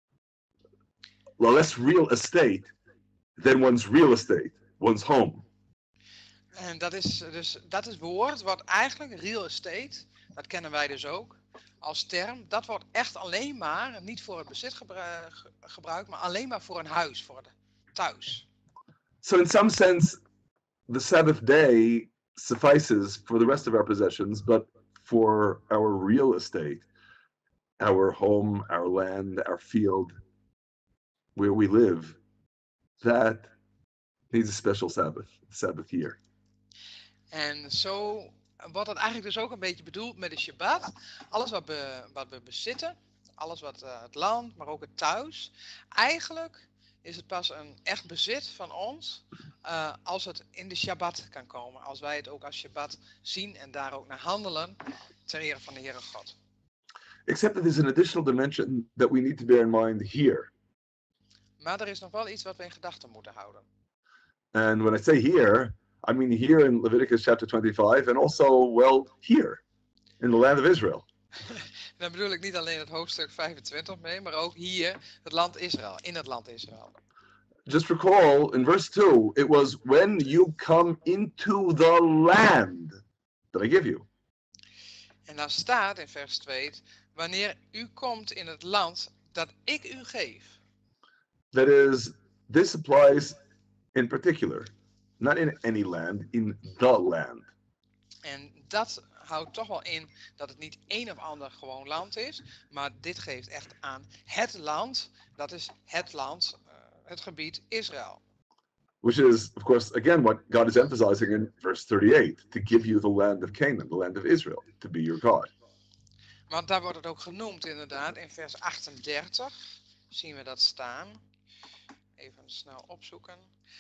estate than one's real estate, one's home. En dat is het woord wat eigenlijk real estate, dat kennen wij dus ook als term, dat wordt echt alleen maar, niet voor het bezit gebruikt, maar alleen maar voor een huis, voor het thuis. So in some sense, the Sabbath day suffices for the rest of our possessions, but for our real estate, our home, our land, our field, where we live, that needs a special Sabbath year. En zo wordt het eigenlijk dus ook een beetje bedoeld met de Shabbat. Alles wat we bezitten, alles wat het land, maar ook het thuis. Eigenlijk is het pas een echt bezit van ons als het in de Shabbat kan komen. Als wij het ook als Shabbat zien en daar ook naar handelen ter ere van de Heere God. Except that there's an additional dimension that we need to bear in mind here. Maar er is nog wel iets wat we in gedachten moeten houden. And when I say here, I mean here in Leviticus chapter 25 and also, well, here in the land of Israel. Dan bedoel ik niet alleen het hoofdstuk 25 mee, maar ook hier, het land Israël, in het land Israël. Just recall in verse 2, it was when you come into the land that I give you. En dan staat in vers 2, wanneer u komt in het land dat ik u geef. That is, this applies in particular, not in any land, in the land. En dat houdt toch wel in dat het niet een of ander gewoon land is, maar dit geeft echt aan het land, dat is het land, het gebied Israël. Which is, of course, again, what God is emphasizing in verse 38, to give you the land of Canaan, the land of Israel, to be your God. Want daar wordt het ook genoemd inderdaad, in vers 38 zien we dat staan. Even snel opzoeken.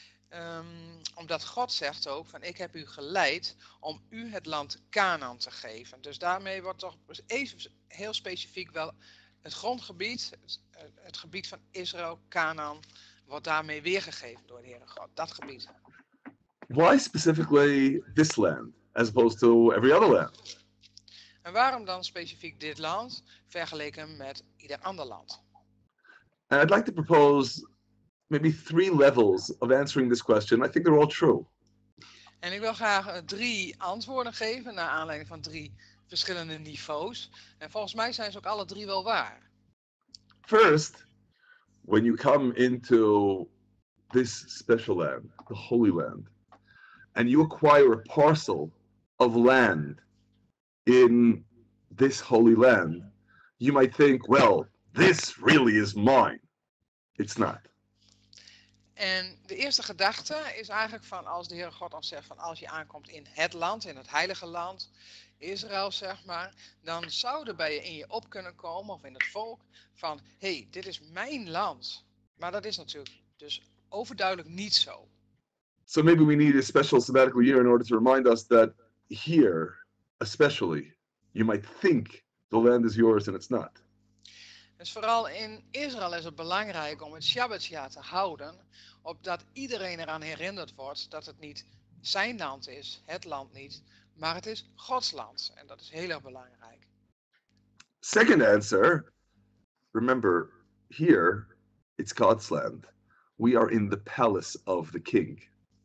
Omdat God zegt ook van ik heb u geleid om u het land Canaan te geven. Dus daarmee wordt toch even heel specifiek wel het grondgebied, het gebied van Israël, Canaan, wordt daarmee weergegeven door de Heere God. Dat gebied. Why specifically this land as opposed to every other land? En waarom dan specifiek dit land vergeleken met ieder ander land? And I'd like to propose maybe 3 levels of answering this question. I think they're all true. En ik wil graag 3 antwoorden geven naar aanleiding van 3 verschillende niveaus. En volgens mij zijn ze ook alle 3 wel waar. First, when you come into this special land, the Holy Land, and you acquire a parcel of land in this Holy Land, you might think, well, this really is mine. It's not. En de eerste gedachte is eigenlijk van als de Heere God ons zegt van als je aankomt in het land, in het heilige land, Israël zeg maar, dan zou er bij je in je op kunnen komen of in het volk van hé, dit is mijn land. Maar dat is natuurlijk dus overduidelijk niet zo. So maybe we need a special sabbatical year in order to remind us that here, especially, you might think the land is yours and it's not. Dus vooral in Israël is het belangrijk om het Shabbatsjaar te houden, opdat iedereen eraan herinnerd wordt dat het niet zijn land is, het land niet, maar het is Gods land. En dat is heel erg belangrijk. Second answer, remember, here, it's God's land. We are in the palace of the king.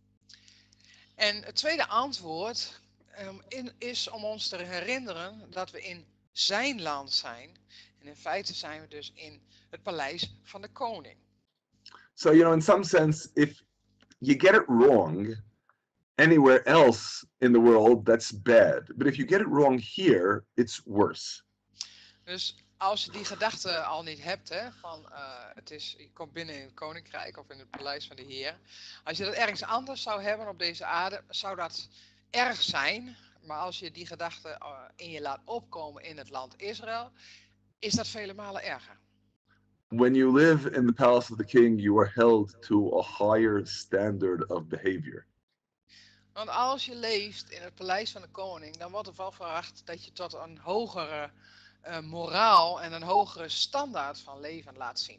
En het tweede antwoord is om ons te herinneren dat we in zijn land zijn. En in feite zijn we dus in het paleis van de koning. So, in some sense, if you get it wrong anywhere else in the world, that's bad. But if you get it wrong here, it's worse. Dus als je die gedachte al niet hebt, hè, van je komt binnen in het koninkrijk of in het paleis van de Heer. Als je dat ergens anders zou hebben op deze aarde, zou dat erg zijn. Maar als je die gedachte in je laat opkomen in het land Israël, is dat vele malen erger. When you live in the palace of the king, you are held to a higher standard of behavior. Want als je leeft in het paleis van de koning, dan wordt er wel verwacht dat je tot een hogere moraal en een hogere standaard van leven laat zien.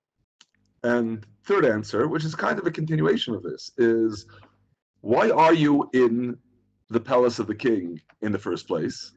And third answer, which is kind of a continuation of this, is why are you in the palace of the king in the first place?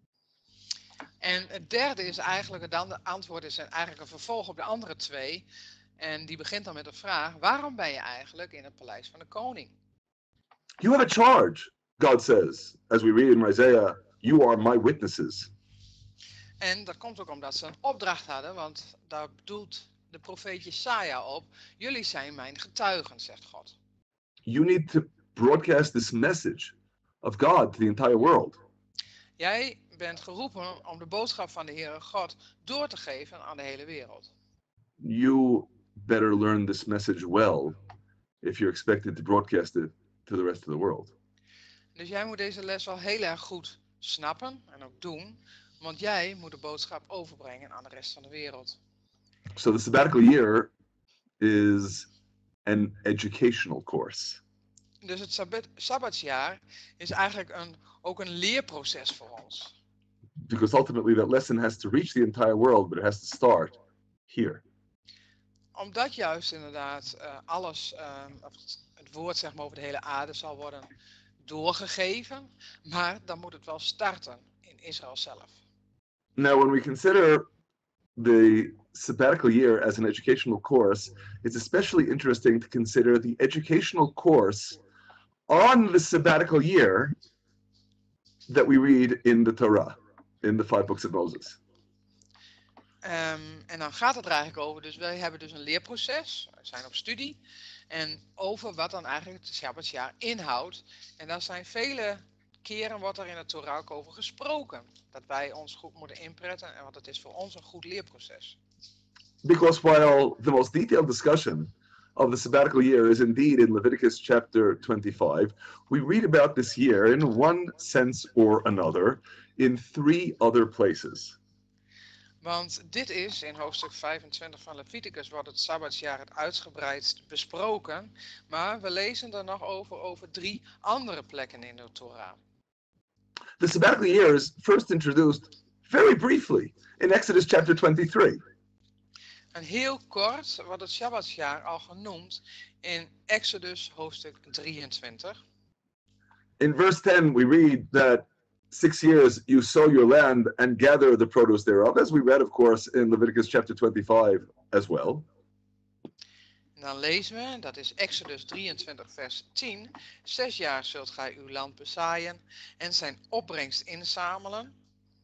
En het derde is eigenlijk, het antwoord is eigenlijk een vervolg op de andere twee. En die begint dan met de vraag, waarom ben je eigenlijk in het paleis van de koning? You have a charge, God says, as we read in Isaiah, you are my witnesses. En dat komt ook omdat ze een opdracht hadden, want daar bedoelt de profeet Jesaja op. Jullie zijn mijn getuigen, zegt God. You need to broadcast this message of God to the entire world. Jij bent geroepen om de boodschap van de Heere God door te geven aan de hele wereld. You better learn this message well if you're expected to broadcast it to the rest of the world. Dus jij moet deze les wel heel erg goed snappen en ook doen, want jij moet de boodschap overbrengen aan de rest van de wereld. So the sabbatical year is an educational course. Dus het Sabbatsjaar is eigenlijk ook een leerproces voor ons. Because ultimately that lesson has to reach the entire world, but it has to start here. Omdat juist inderdaad het woord zeg maar over de hele aarde zal worden doorgegeven, maar dan moet het wel starten in Israël zelf. Now, when we consider the sabbatical year as an educational course, it's especially interesting to consider the educational course on the sabbatical year that we read in the Torah, in the 5 books of Moses. En dan gaat het er eigenlijk over, dus wij hebben dus een leerproces, we zijn op studie, en over wat dan eigenlijk het Sabbatsjaar inhoudt. En daar zijn vele keren wordt er in de Torah ook over gesproken, dat wij ons goed moeten inpretten en want het is voor ons een goed leerproces. Because while the most detailed discussion of the sabbatical year is indeed in Leviticus chapter 25, we read about this year in one sense or another in 3 other places. Want dit is, in hoofdstuk 25 van Leviticus wordt het Sabbatsjaar het uitgebreidst besproken, maar we lezen er nog over 3 andere plekken in de Torah. The sabbatical year is first introduced very briefly in Exodus chapter 23. En heel kort wordt het Sabbatsjaar al genoemd in Exodus hoofdstuk 23. In verse 10 we read that 6 years you sow your land and gather the produce thereof, as we read of course in Leviticus chapter 25 as well. En dan lezen we, dat is Exodus 23 vers 10. 6 jaar zult gij uw land bezaaien en zijn opbrengst inzamelen.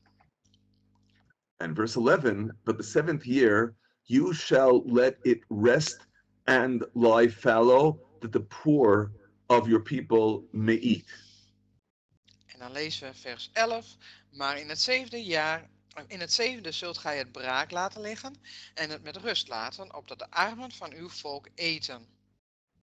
And verse 11, but the 7th year you shall let it rest and lie fallow, that the poor of your people may eat. En dan lezen we vers 11. Maar in het zevende zult gij het braak laten liggen en het met rust laten, opdat de armen van uw volk eten.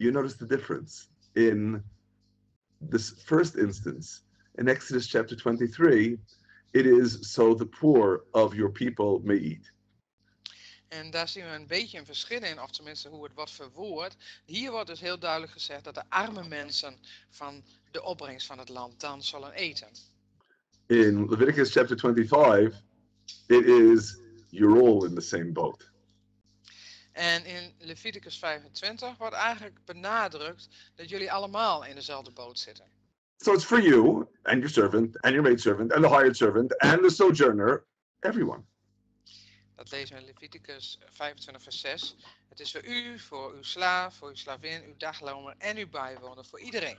you notice the difference in this first instance. In Exodus chapter 23, it is so the poor of your people may eat. En daar zien we een beetje een verschil in, of tenminste hoe het wordt verwoord. Hier wordt dus heel duidelijk gezegd dat de arme mensen van de opbrengst van het land dan zullen eten. In Leviticus chapter 25, it is you're all in the same boat. En in Leviticus 25 wordt eigenlijk benadrukt dat jullie allemaal in dezelfde boot zitten. So it's for you and your servant and your maidservant and the hired servant and the sojourner, everyone. Dat lezen we in Leviticus 25 vers 6. Het is voor uw slaaf, voor uw slavin, uw dagloner en uw bijwoner, voor iedereen.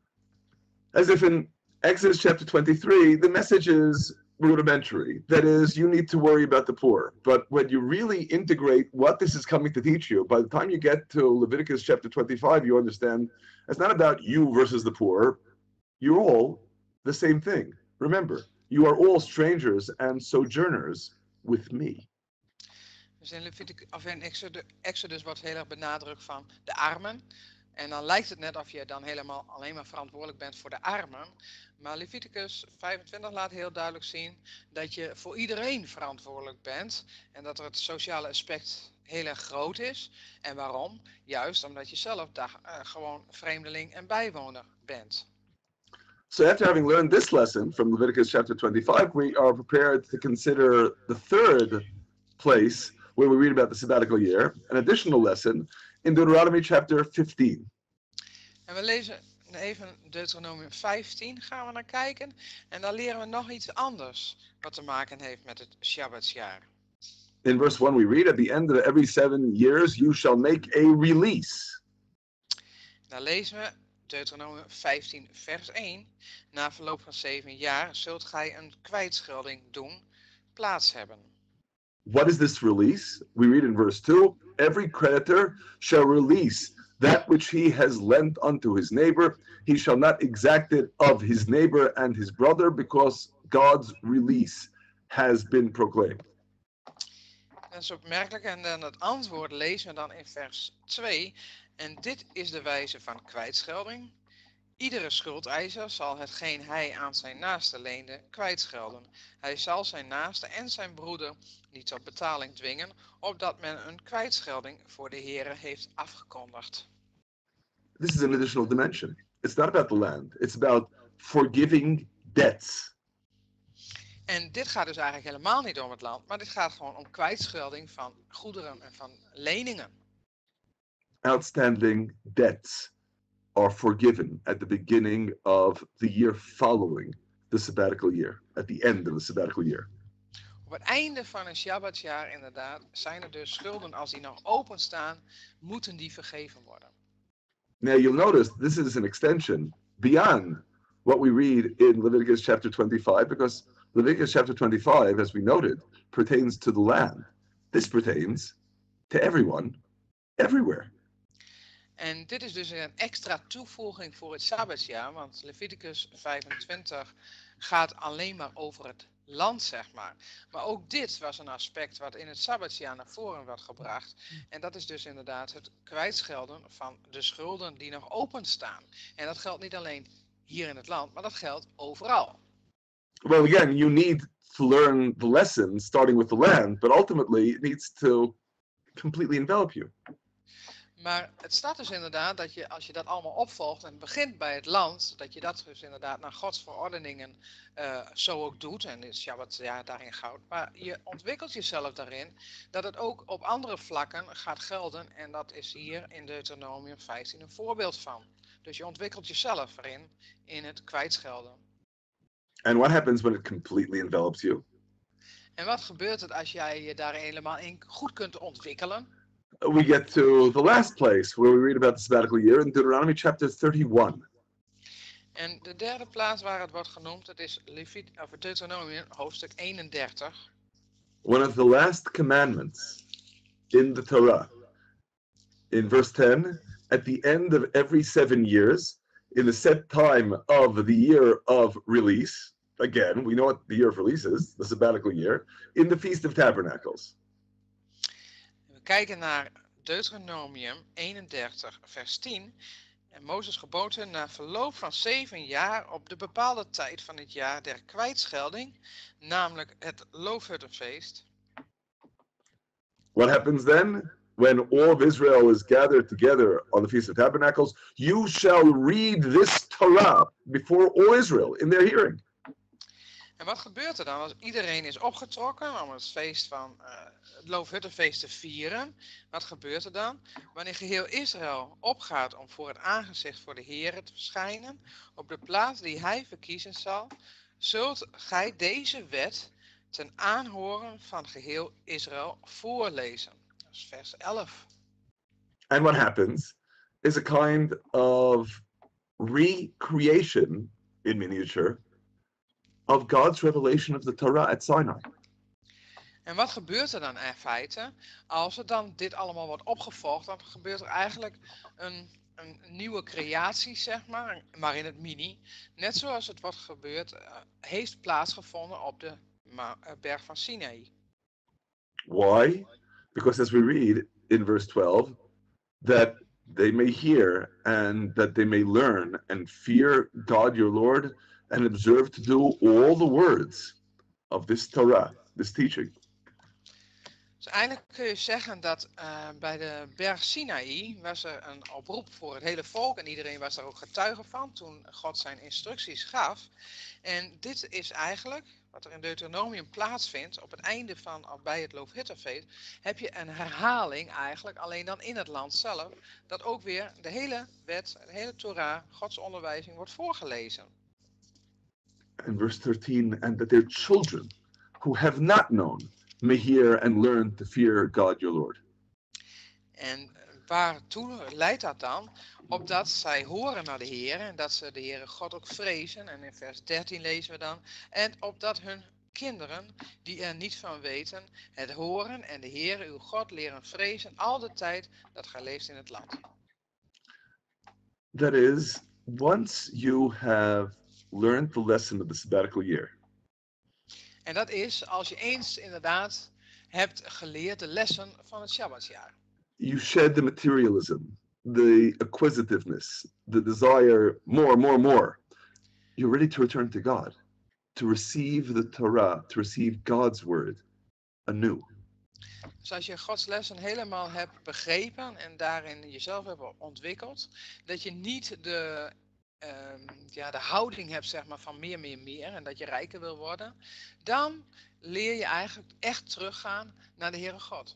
As if in Exodus chapter 23, the message is rudimentary. That is, you need to worry about the poor. But when you really integrate what this is coming to teach you, by the time you get to Leviticus chapter 25, you understand it's not about you versus the poor. You're all the same thing. Remember, you are all strangers and sojourners with me. Dus in Exodus wordt heel erg benadrukt van de armen. En dan lijkt het net of je dan helemaal alleen maar verantwoordelijk bent voor de armen. Maar Leviticus 25 laat heel duidelijk zien dat je voor iedereen verantwoordelijk bent. En dat er het sociale aspect heel erg groot is. En waarom? Juist omdat je zelf gewoon vreemdeling en bijwoner bent. So after having learned this lesson from Leviticus chapter 25, we are prepared to consider the third place where we read about the sabbatical year, an additional lesson in Deuteronomy chapter 15. En we lezen even Deuteronomium 15, gaan we naar kijken. En daar leren we nog iets anders wat te maken heeft met het Shabbatsjaar. In verse 1 we read, at the end of every 7 years you shall make a release. Daar lezen we Deuteronomium 15 vers 1. Na verloop van 7 jaar zult gij een kwijtschelding doen plaats hebben. What is this release? We read in verse 2, every creditor shall release that which he has lent unto his neighbor. He shall not exact it of his neighbor and his brother, because God's release has been proclaimed. Dat is opmerkelijk. En dan het antwoord lezen we dan in vers 2. En dit is de wijze van kwijtschelding. Iedere schuldeiser zal hetgeen hij aan zijn naaste leende kwijtschelden. Hij zal zijn naaste en zijn broeder niet tot betaling dwingen, opdat men een kwijtschelding voor de Heere heeft afgekondigd. This is an additional dimension. It's not about the land. It's about forgiving debts. En dit gaat dus eigenlijk helemaal niet om het land, maar dit gaat gewoon om kwijtschelding van goederen en van leningen. Outstanding debts are forgiven at the beginning of the year following the sabbatical year, at the end of the sabbatical year. Op het einde van een Shabbatsjaar inderdaad zijn er dus schulden, als die nog openstaan, moeten die vergeven worden. Now you'll notice this is an extension beyond what we read in Leviticus chapter 25, because Leviticus chapter 25, as we noted, pertains to the land. This pertains to everyone, everywhere. En dit is dus een extra toevoeging voor het Sabbatsjaar, want Leviticus 25 gaat alleen maar over het land, zeg maar. Maar ook dit was een aspect wat in het Sabbatsjaar naar voren werd gebracht. En dat is dus inderdaad het kwijtschelden van de schulden die nog openstaan. En dat geldt niet alleen hier in het land, maar dat geldt overal. Well, again, you need to learn the lesson starting with the land, but ultimately it needs to completely envelop you. Maar het staat dus inderdaad dat je, als je dat allemaal opvolgt en begint bij het land, dat je dat dus inderdaad naar Gods verordeningen zo ook doet. En is Shabbat ja, daarin goud. Maar je ontwikkelt jezelf daarin dat het ook op andere vlakken gaat gelden. En dat is hier in Deuteronomium 15 een voorbeeld van. Dus je ontwikkelt jezelf erin in het kwijtschelden. And what happens when it completely envelops you? En wat gebeurt er als jij je daar helemaal in goed kunt ontwikkelen? We get to the last place where we read about the sabbatical year in Deuteronomy chapter 31. En de derde plaats waar het wordt genoemd, dat is Deuteronomium hoofdstuk 31. One of the last commandments in the Torah. In verse 10, at the end of every 7 years, in the set time of the year of release, again, we know what the year of release is, the sabbatical year, in the Feast of Tabernacles. We kijken naar Deuteronomium 31 vers 10. En Mozes gebood na verloop van 7 jaar op de bepaalde tijd van het jaar der kwijtschelding, namelijk het loofhuttenfeest. What happens then? When all of Israel is gathered together on the Feast of Tabernacles, you shall read this Torah before all Israel in their hearing. En wat gebeurt er dan als iedereen is opgetrokken om het feest van het Loofhuttenfeest te vieren? Wat gebeurt er dan? Wanneer geheel Israël opgaat om voor het aangezicht voor de Heere te verschijnen, op de plaats die hij verkiezen zal, zult gij deze wet ten aanhoren van geheel Israël voorlezen. Dat is vers 11. And what happens is a kind of recreation in miniature of God's revelation of the Torah at Sinai. En wat gebeurt er dan in feite? Als er dan dit allemaal wordt opgevolgd, dan gebeurt er eigenlijk een nieuwe creatie, zeg maar in het mini. Net zoals het wat gebeurt, heeft plaatsgevonden op de berg van Sinaï. Why? Because as we read in verse 12, that they may hear and that they may learn and fear God your Lord and observe to do all the words of this Torah, this teaching. Dus eigenlijk kun je zeggen dat bij de berg Sinaï was er een oproep voor het hele volk en iedereen was daar ook getuige van toen God zijn instructies gaf. En dit is eigenlijk wat er in Deuteronomium plaatsvindt op het einde van of bij het Loofhuttenfeest, heb je een herhaling eigenlijk, alleen dan in het land zelf, dat ook weer de hele wet, de hele Torah, Gods onderwijzing wordt voorgelezen. And verse 13, and that their children who have not known may hear and learn to fear God your Lord. En waartoe leidt dat dan? Opdat zij horen naar de Heer en dat ze de Heere God ook vrezen. En in vers 13 lezen we dan. En opdat hun kinderen, die er niet van weten, het horen en de Heere uw God leren vrezen al de tijd dat gij leeft in het land. That is, once you have learned the lesson of the sabbatical year, En dat is als je eens inderdaad hebt geleerd de lessen van het Shabbatsjaar. you shed the materialism, the acquisitiveness, the desire more. You're ready to return to God, to receive the Torah, to receive God's word anew. Dus als je Gods lessen helemaal hebt begrepen en daarin jezelf hebt ontwikkeld, dat je niet de houding hebt zeg maar, van meer en dat je rijker wil worden, dan leer je eigenlijk echt teruggaan naar de Heere God.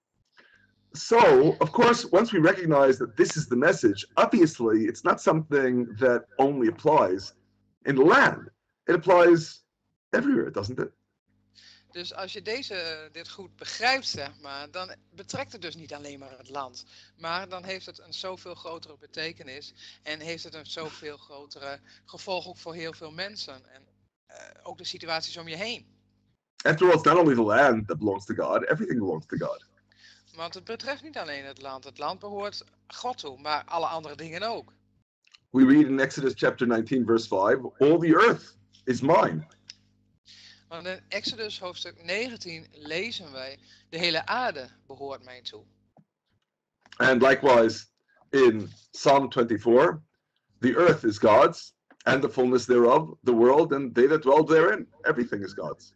So, of course, once we recognize that this is the message, obviously it's not something that only applies in the land. It applies everywhere, doesn't it? Dus als je dit goed begrijpt, zeg maar, dan betrekt het dus niet alleen maar het land. Maar dan heeft het een zoveel grotere betekenis en heeft het een zoveel grotere gevolg ook voor heel veel mensen. En ook de situaties om je heen. After all, it's not only the land that belongs to God, everything belongs to God. Want het betreft niet alleen het land. Het land behoort God toe, maar alle andere dingen ook. We read in Exodus chapter 19, verse 5, all the earth is mine. Want in Exodus hoofdstuk 19 lezen wij, de hele aarde behoort mij toe. And likewise in Psalm 24, the earth is God's, and the fullness thereof, the world, and they that dwell therein, everything is God's.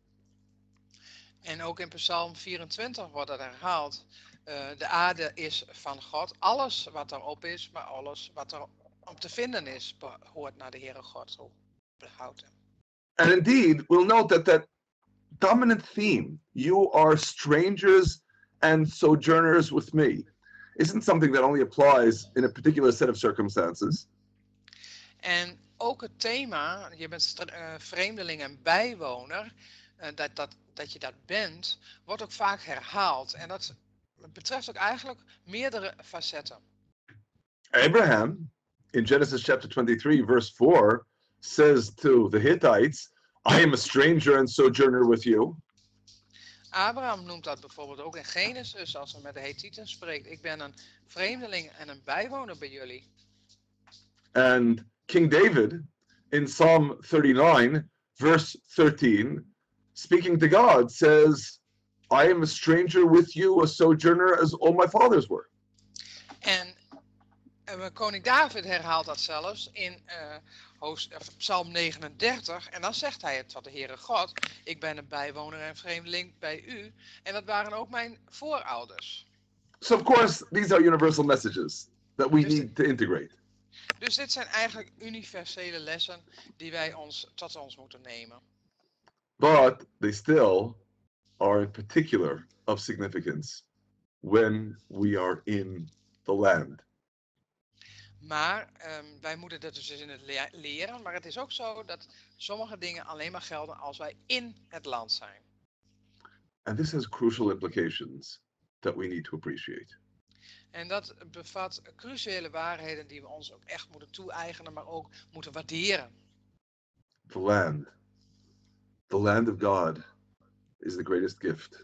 En ook in Psalm 24 wordt dat herhaald. De aarde is van God. Alles wat erop is, maar alles wat er om te vinden is, behoort naar de Heere God toe. Behoud hem. And indeed, we'll note that dominant theme, you are strangers and sojourners with me, isn't something that only applies in a particular set of circumstances. En ook het thema, je bent vreemdeling en bijwoner, dat je dat bent, wordt ook vaak herhaald. En dat betreft ook eigenlijk meerdere facetten. Abraham, in Genesis chapter 23, verse 4, says to the Hittites, I am a stranger and sojourner with you. Abraham noemt dat bijvoorbeeld ook in Genesis, als hij met de Hethieten spreekt. Ik ben een vreemdeling en een bijwoner bij jullie. And King David, in Psalm 39, verse 13, speaking to God, says, I am a stranger with you, a sojourner, as all my fathers were. En koning David herhaalt dat zelfs in Psalm 39. En dan zegt hij het tot de Heere God. Ik ben een bijwoner en vreemdeling bij u. En dat waren ook mijn voorouders. So of course, these are universal messages that we need to integrate. Dus dit zijn eigenlijk universele lessen die wij tot ons moeten nemen. But they still are in particular of significance when we are in the land. Maar wij moeten dat dus in het leren. Maar het is ook zo dat sommige dingen alleen maar gelden als wij in het land zijn. And this has crucial implications that we need to appreciate. En dat bevat cruciale waarheden die we ons ook echt moeten toe-eigenen, maar ook moeten waarderen. The land. The land of God is the greatest gift.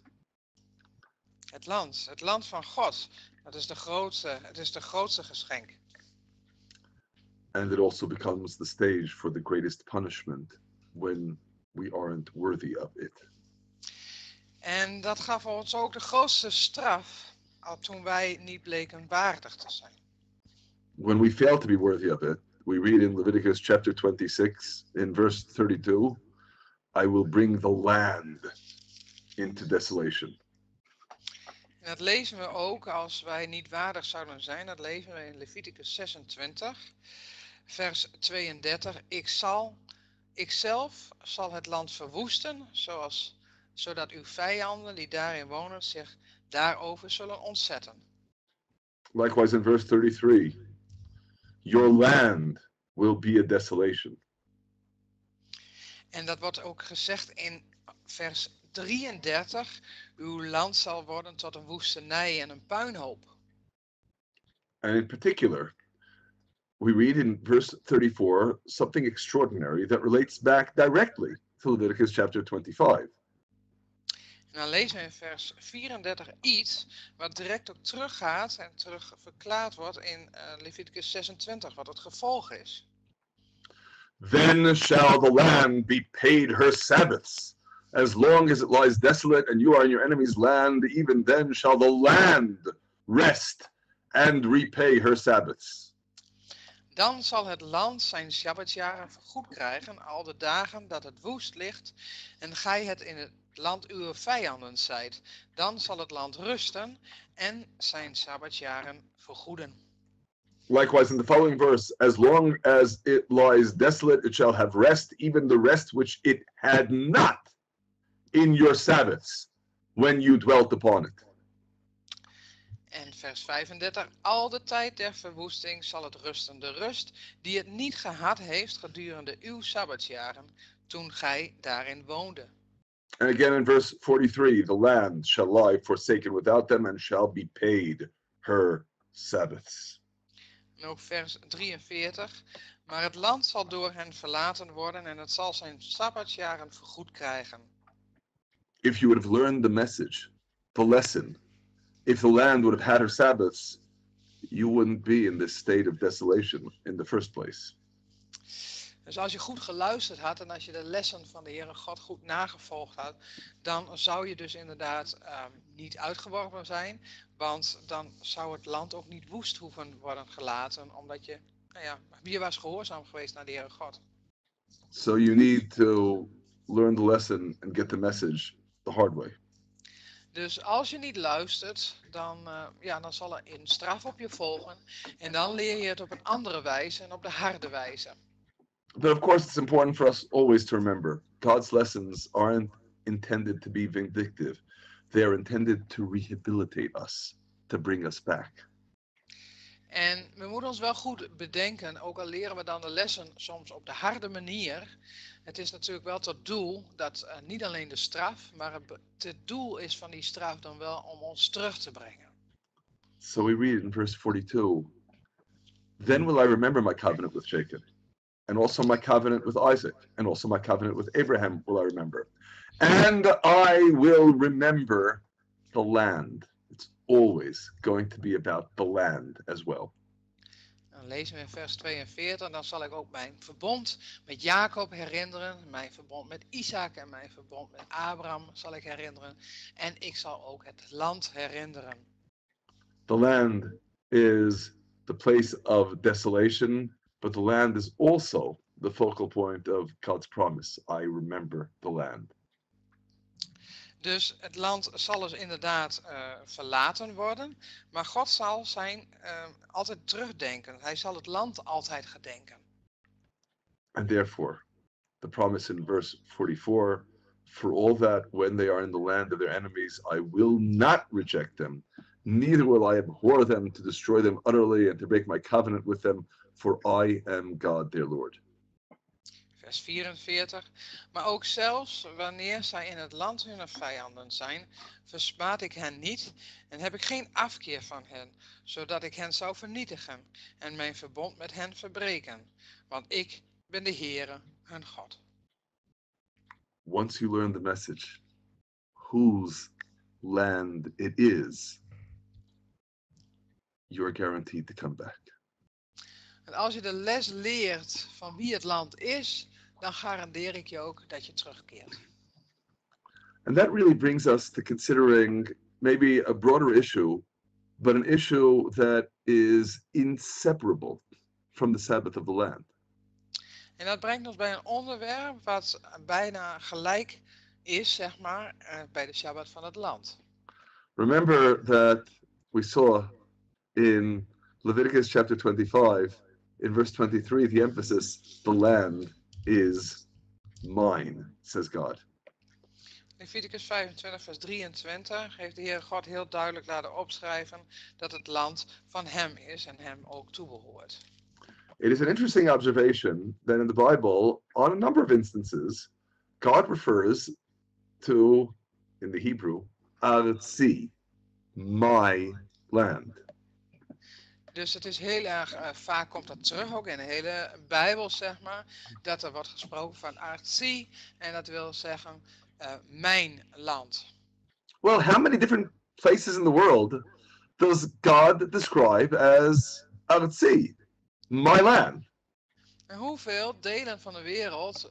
Het land van God, het is de grootste geschenk. And it also becomes the stage for the greatest punishment when we aren't worthy of it. En dat gaf ons ook de grootste straf, al toen wij niet bleken waardig te zijn. When we fail to be worthy of it, we read in Leviticus chapter 26 in verse 32, I will bring the land into desolation. En dat lezen we ook als wij niet waardig zouden zijn. Dat lezen we in Leviticus 26, vers 32. Ikzelf zal het land verwoesten, zodat uw vijanden die daarin wonen zich daarover zullen ontzetten. Likewise in verse 33, your land will be a desolation. En dat wordt ook gezegd in vers 33. Uw land zal worden tot een woestenij en een puinhoop. And in particular, we read in verse 34 something extraordinary that relates back directly to Leviticus chapter 25. En dan lezen we in vers 34 iets wat direct ook teruggaat en terug verklaard wordt in Leviticus 26, wat het gevolg is. Then shall the land be paid her Sabbaths. As long as it lies desolate and you are in your enemy's land, even then shall the land rest and repay her Sabbaths. Dan zal het land zijn Sabbatsjaren vergoed krijgen, al de dagen dat het woest ligt, en gij het in het land uw vijanden zijt. Dan zal het land rusten en zijn Sabbatsjaren vergoeden. Likewise, in the following verse, as long as it lies desolate, it shall have rest, even the rest which it had not in your Sabbaths, when you dwelt upon it. En vers 35, al de tijd der verwoesting zal het rusten, de rust die het niet gehad heeft gedurende uw Sabbatsjaren, toen gij daarin woonde. And again in verse 43, the land shall lie forsaken without them and shall be paid her Sabbaths. En ook vers 43, maar het land zal door hen verlaten worden en het zal zijn Sabbatsjaren vergoed krijgen. If you would have learned the message, the lesson, if the land would have had her Sabbaths, you wouldn't be in this state of desolation in the first place. Dus als je goed geluisterd had en als je de lessen van de Heere God goed nagevolgd had, dan zou je dus inderdaad niet uitgeworpen zijn, want dan zou het land ook niet woest hoeven worden gelaten, omdat je was gehoorzaam geweest naar de Heere God. So you need to learn the lesson and get the message the hard way. Dus als je niet luistert, dan zal er een straf op je volgen en dan leer je het op een andere wijze en op de harde wijze. But of course, it's important for us always to remember God's lessons aren't intended to be vindictive. They are intended to rehabilitate us, to bring us back. En we moeten ons wel goed bedenken, ook al leren we dan de lessen soms op de harde manier. Het is natuurlijk wel tot doel dat niet alleen de straf, maar het doel is van die straf dan wel om ons terug te brengen. So we read in verse 42, then will I remember my covenant with Jacob, and also my covenant with Isaac, and also my covenant with Abraham will I remember. And I will remember the land. It's always going to be about the land as well. Dan lezen we in vers 42, dan zal ik ook mijn verbond met Jacob herinneren, mijn verbond met Isaac en mijn verbond met Abraham zal ik herinneren. En ik zal ook het land herinneren. The land is the place of desolation, but the land is also the focal point of God's promise. I remember the land. Dus het land zal dus inderdaad verlaten worden, maar God zal zijn altijd terugdenken. Hij zal het land altijd gedenken. And therefore, the promise in verse 44, for all that when they are in the land of their enemies, I will not reject them, neither will I abhor them to destroy them utterly and to break my covenant with them, for I am God, their Lord. Vers 44. Maar ook zelfs wanneer zij in het land hunner vijanden zijn, versmaad ik hen niet en heb ik geen afkeer van hen, zodat ik hen zou vernietigen en mijn verbond met hen verbreken. Want ik ben de Heere, hun God. Once you learn the message, whose land it is, you're guaranteed to come back. En als je de les leert van wie het land is, dan garandeer ik je ook dat je terugkeert. And that really brings us to considering maybe a broader issue, but an issue that is inseparable from the Sabbath of the land. En dat brengt ons bij een onderwerp wat bijna gelijk is, zeg maar, bij de Shabbat van het land. Remember that we saw in Leviticus chapter 25, in verse 23, the emphasis, the land is mine, says God. Leviticus 25 vers 23 heeft de Heer God heel duidelijk laten opschrijven dat het land van hem is en hem ook toebehoort. It is an interesting observation that in the Bible, on a number of instances, God refers to, in the Hebrew, Aretzi, my land. Dus het is heel erg, vaak komt dat terug, ook in de hele Bijbel, zeg maar, dat er wordt gesproken van Artsi, en dat wil zeggen mijn land. Well, how many different places in the world does God describe as Aretzi, my land? En hoeveel delen van de wereld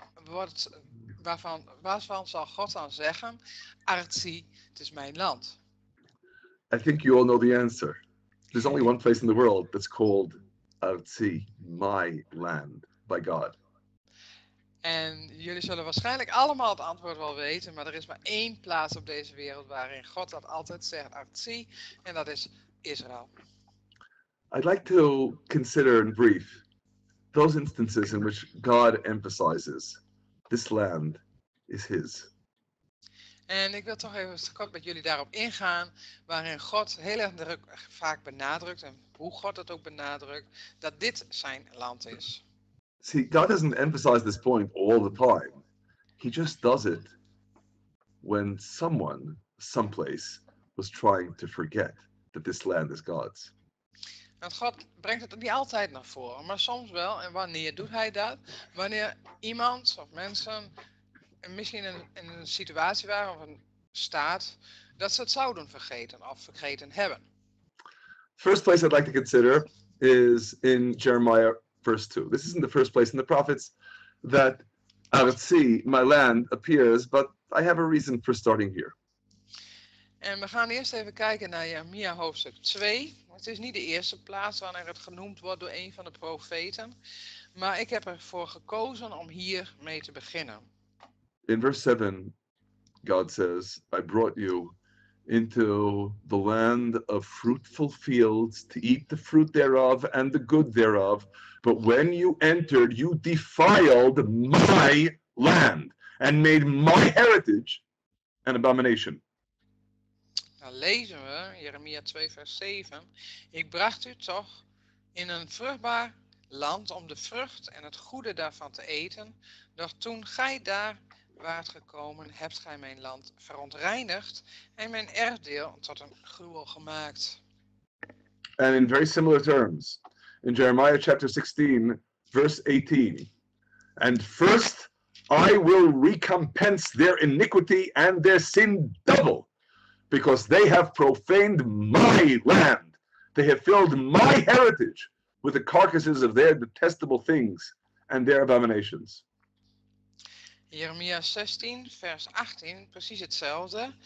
waarvan zal God dan zeggen, Artsi, het is mijn land? I think you all know the answer. There's only one place in the world that's called Artzi, my land, by God. En jullie zullen waarschijnlijk allemaal het antwoord wel weten, maar er is maar één plaats op deze wereld waarin God dat altijd zegt, Artsi, en dat is Israël. I'd like to consider in brief those instances in which God emphasizes this land is his. En ik wil toch even kort met jullie daarop ingaan, waarin God heel erg vaak benadrukt, en hoe God het ook benadrukt, dat dit zijn land is. See, God doesn't emphasize this point all the time. He just does it when someone, someplace, was trying to forget that this land is God's. Want God brengt het niet altijd naar voren, maar soms wel. En wanneer doet hij dat? Wanneer iemand of mensen misschien in een situatie waren of een staat, dat ze het zouden vergeten of vergeten hebben. First place I'd like to consider is in Jeremiah verse 2. This isn't the first place in the prophets that Aretzi, my land, appears, but I have a reason for starting here. En we gaan eerst even kijken naar Jeremia hoofdstuk 2. Het is niet de eerste plaats wanneer het genoemd wordt door een van de profeten, maar ik heb ervoor gekozen om hier mee te beginnen. In verse 7, God says, I brought you into the land of fruitful fields to eat the fruit thereof and the good thereof. But when you entered, you defiled my land and made my heritage an abomination. Dan lezen we Jeremia 2 vers 7. Ik bracht u toch in een vruchtbaar land om de vrucht en het goede daarvan te eten. Doch toen gij daar waart gekomen, hebt gij mijn land verontreinigd en mijn erfdeel tot een gruwel gemaakt. And in very similar terms, in Jeremiah chapter 16, verse 18, and first I will recompense their iniquity and their sin double, because they have profaned my land. They have filled my heritage with the carcasses of their detestable things and their abominations. Jeremia 16 vers 18, precies hetzelfde.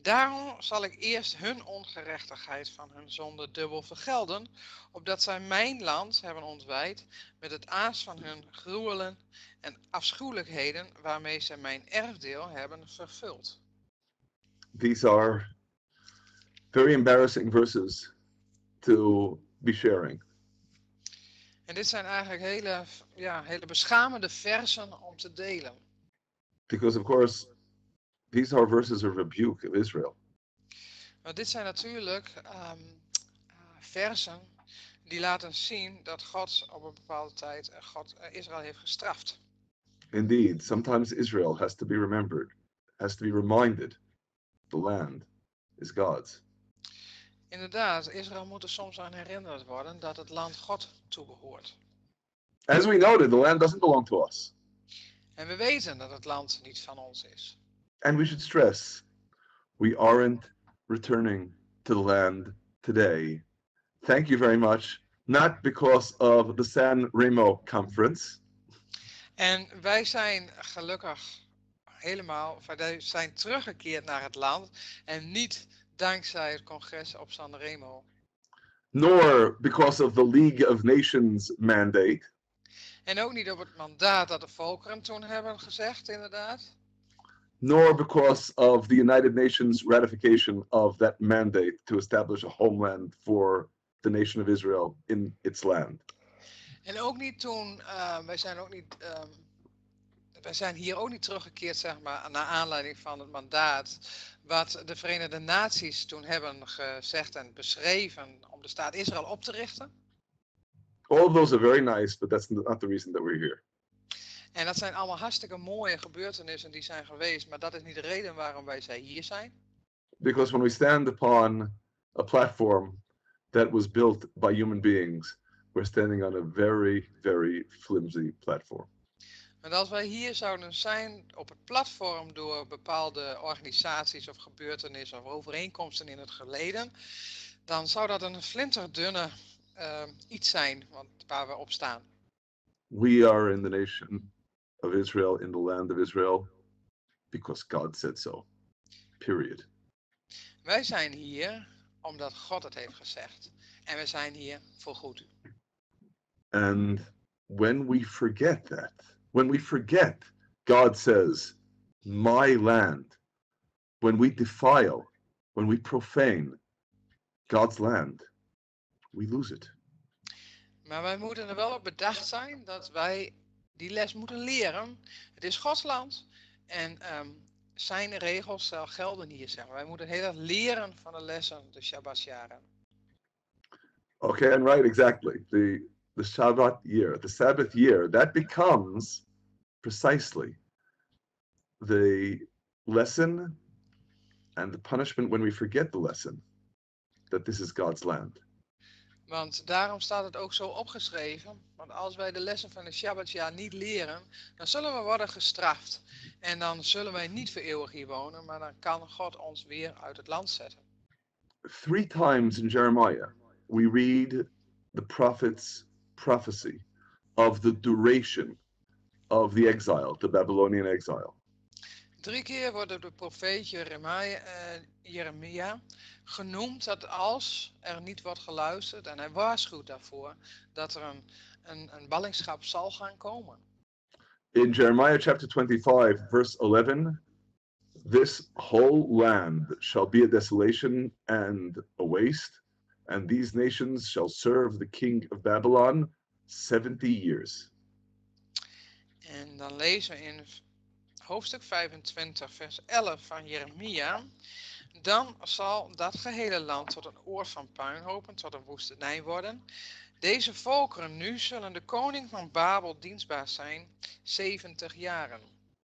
Daarom zal ik eerst hun ongerechtigheid van hun zonde dubbel vergelden, opdat zij mijn land hebben ontwijd met het aas van hun gruwelen en afschuwelijkheden waarmee zij mijn erfdeel hebben vervuld. These are very embarrassing verses to be sharing. En dit zijn eigenlijk hele beschamende versen om te delen. Because, of course, these are verses of rebuke of Israel. Maar dit zijn natuurlijk versen die laten zien dat God op een bepaalde tijd Israël heeft gestraft. Indeed, sometimes Israel has to be remembered, has to be reminded the land is God's. Inderdaad, Israël moet er soms aan herinnerd worden dat het land God toebehoort. As we noted, the land doesn't belong to us. En we weten dat het land niet van ons is. And we should stress, we aren't returning to the land today. Thank you very much. Not because of the San Remo conference. En wij zijn gelukkig wij zijn teruggekeerd naar het land en niet dankzij het congres op San Remo. Nor because of the League of Nations mandate. En ook niet op het mandaat dat de volkeren toen hebben gezegd, inderdaad. Nor because of the United Nations ratification of that mandate to establish a homeland for the nation of Israel in its land. En ook niet toen, wij zijn hier ook niet teruggekeerd, zeg maar, naar aanleiding van het mandaat wat de Verenigde Naties toen hebben gezegd en beschreven om de staat Israël op te richten. All of those are very nice, but that's not the reason that we're here. En dat zijn allemaal hartstikke mooie gebeurtenissen die zijn geweest, maar dat is niet de reden waarom wij hier zijn. Because when we stand upon a platform that was built by human beings, we're standing on a very, very flimsy platform. Want als wij hier zouden zijn op het platform door bepaalde organisaties of gebeurtenissen of overeenkomsten in het verleden, dan zou dat een flinterdunne iets zijn waar we op staan. We are in the nation of Israel, in the land of Israel, because God said so. Period. Wij zijn hier omdat God het heeft gezegd. En we zijn hier voor goed. And when we forget that, when we forget God says, my land, when we defile, when we profane God's land, we lose it. Maar wij moeten er wel op bedacht zijn dat wij die les moeten leren. Het is Gods land en zijn regels gelden hier, zeg maar. Wij moeten heel erg leren van de lessen, de Shabbatjaren. Okay, and right, exactly. The Shabbat year, the Sabbath year, that becomes precisely the lesson and the punishment when we forget the lesson that this is God's land. Want daarom staat het ook zo opgeschreven. Want als wij de lessen van het Shabbatjaar niet leren, dan zullen we worden gestraft. En dan zullen wij niet voor eeuwig hier wonen, maar dan kan God ons weer uit het land zetten. 3 times in Jeremiah, we read the prophet's prophecy of the duration of the exile, the Babylonian exile. 3 keer wordt de profeet Jeremia genoemd dat als er niet wordt geluisterd, en hij waarschuwt daarvoor, dat er een ballingschap zal gaan komen. In Jeremiah chapter 25, verse 11, this whole land shall be a desolation and a waste, and these nations shall serve the king of Babylon 70 years. En dan lezen we in hoofdstuk 25, vers 11 van Jeremia. Dan zal dat gehele land tot een oord van puinhopen, tot een woestenij worden. Deze volkeren nu zullen de koning van Babel dienstbaar zijn 70 jaren.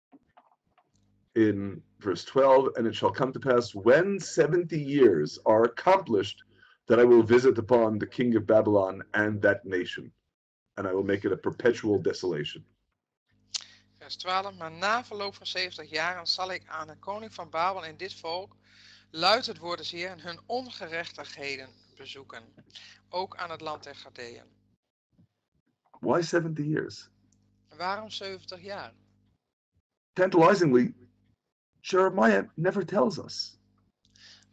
In verse 12, and it shall come to pass when 70 years are accomplished that I will visit upon the king of Babylon and that nation, and I will make it a perpetual desolation. Vers 12, maar na verloop van 70 jaren zal ik aan de koning van Babel en dit volk, luidt het woord des Heeren, hun ongerechtigheden bezoeken. Ook aan het land der Gadeën. Why 70 years? Waarom 70 jaar? Tantalizingly, Jeremiah never tells us.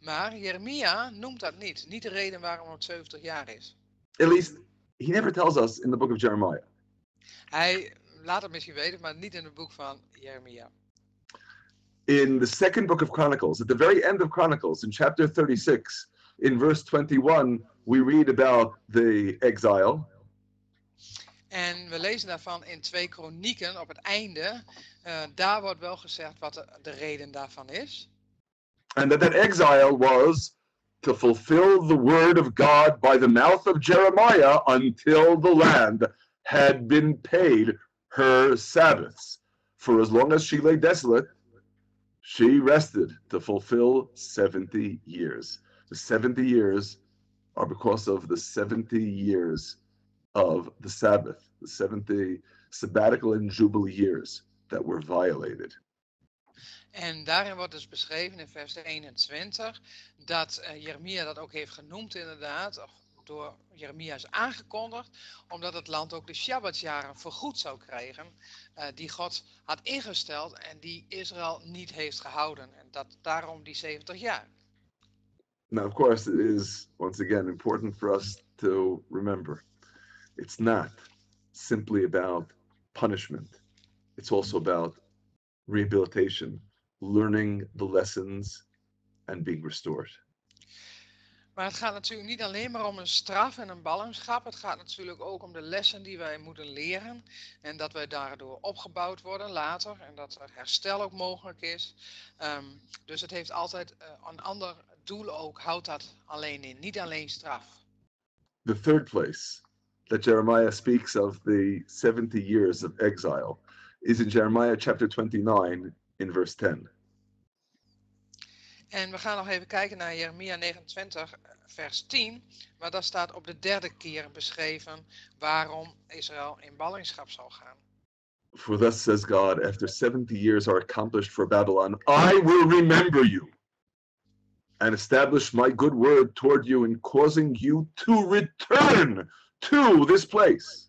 Maar Jeremia noemt dat niet. Niet de reden waarom het 70 jaar is. At least, he never tells us in the book of Jeremiah. Hij laat het misschien weten, maar niet in het boek van Jeremia. In the second book of Chronicles, at the very end of Chronicles, in chapter 36, in verse 21, we read about the exile. En we lezen daarvan in 2 Kronieken op het einde. Daar wordt wel gezegd wat de reden daarvan is. And that exile was to fulfill the word of God by the mouth of Jeremiah until the land had been paid her Sabbaths. For as long as she lay desolate, she rested to fulfill 70 years. The 70 years are because of the 70 years of the Sabbath, the 70 sabbatical and jubilee years that were violated. En daarin wordt dus beschreven in vers 21 dat Jeremia dat ook heeft genoemd inderdaad, of door Jeremia is aangekondigd, omdat het land ook de Shabbatjaren vergoed zou krijgen, die God had ingesteld en die Israël niet heeft gehouden. En dat daarom die 70 jaar. Now, of course, it is, once again, important for us to remember, it's not simply about punishment. It's also about rehabilitation, learning the lessons and being restored. Maar het gaat natuurlijk niet alleen maar om een straf en een ballingschap. Het gaat natuurlijk ook om de lessen die wij moeten leren. En dat wij daardoor opgebouwd worden later. En dat er herstel ook mogelijk is. Dus het heeft altijd een ander doel ook. Houdt dat alleen in. Niet alleen straf. The third place that Jeremiah speaks of the 70 years of exile is in Jeremiah chapter 29 in verse 10. En we gaan nog even kijken naar Jeremia 29 vers 10. Maar daar staat op de derde keer beschreven waarom Israël in ballingschap zal gaan. For thus says God, after 70 years are accomplished for Babylon, I will remember you and establish my good word toward you in causing you to return to this place.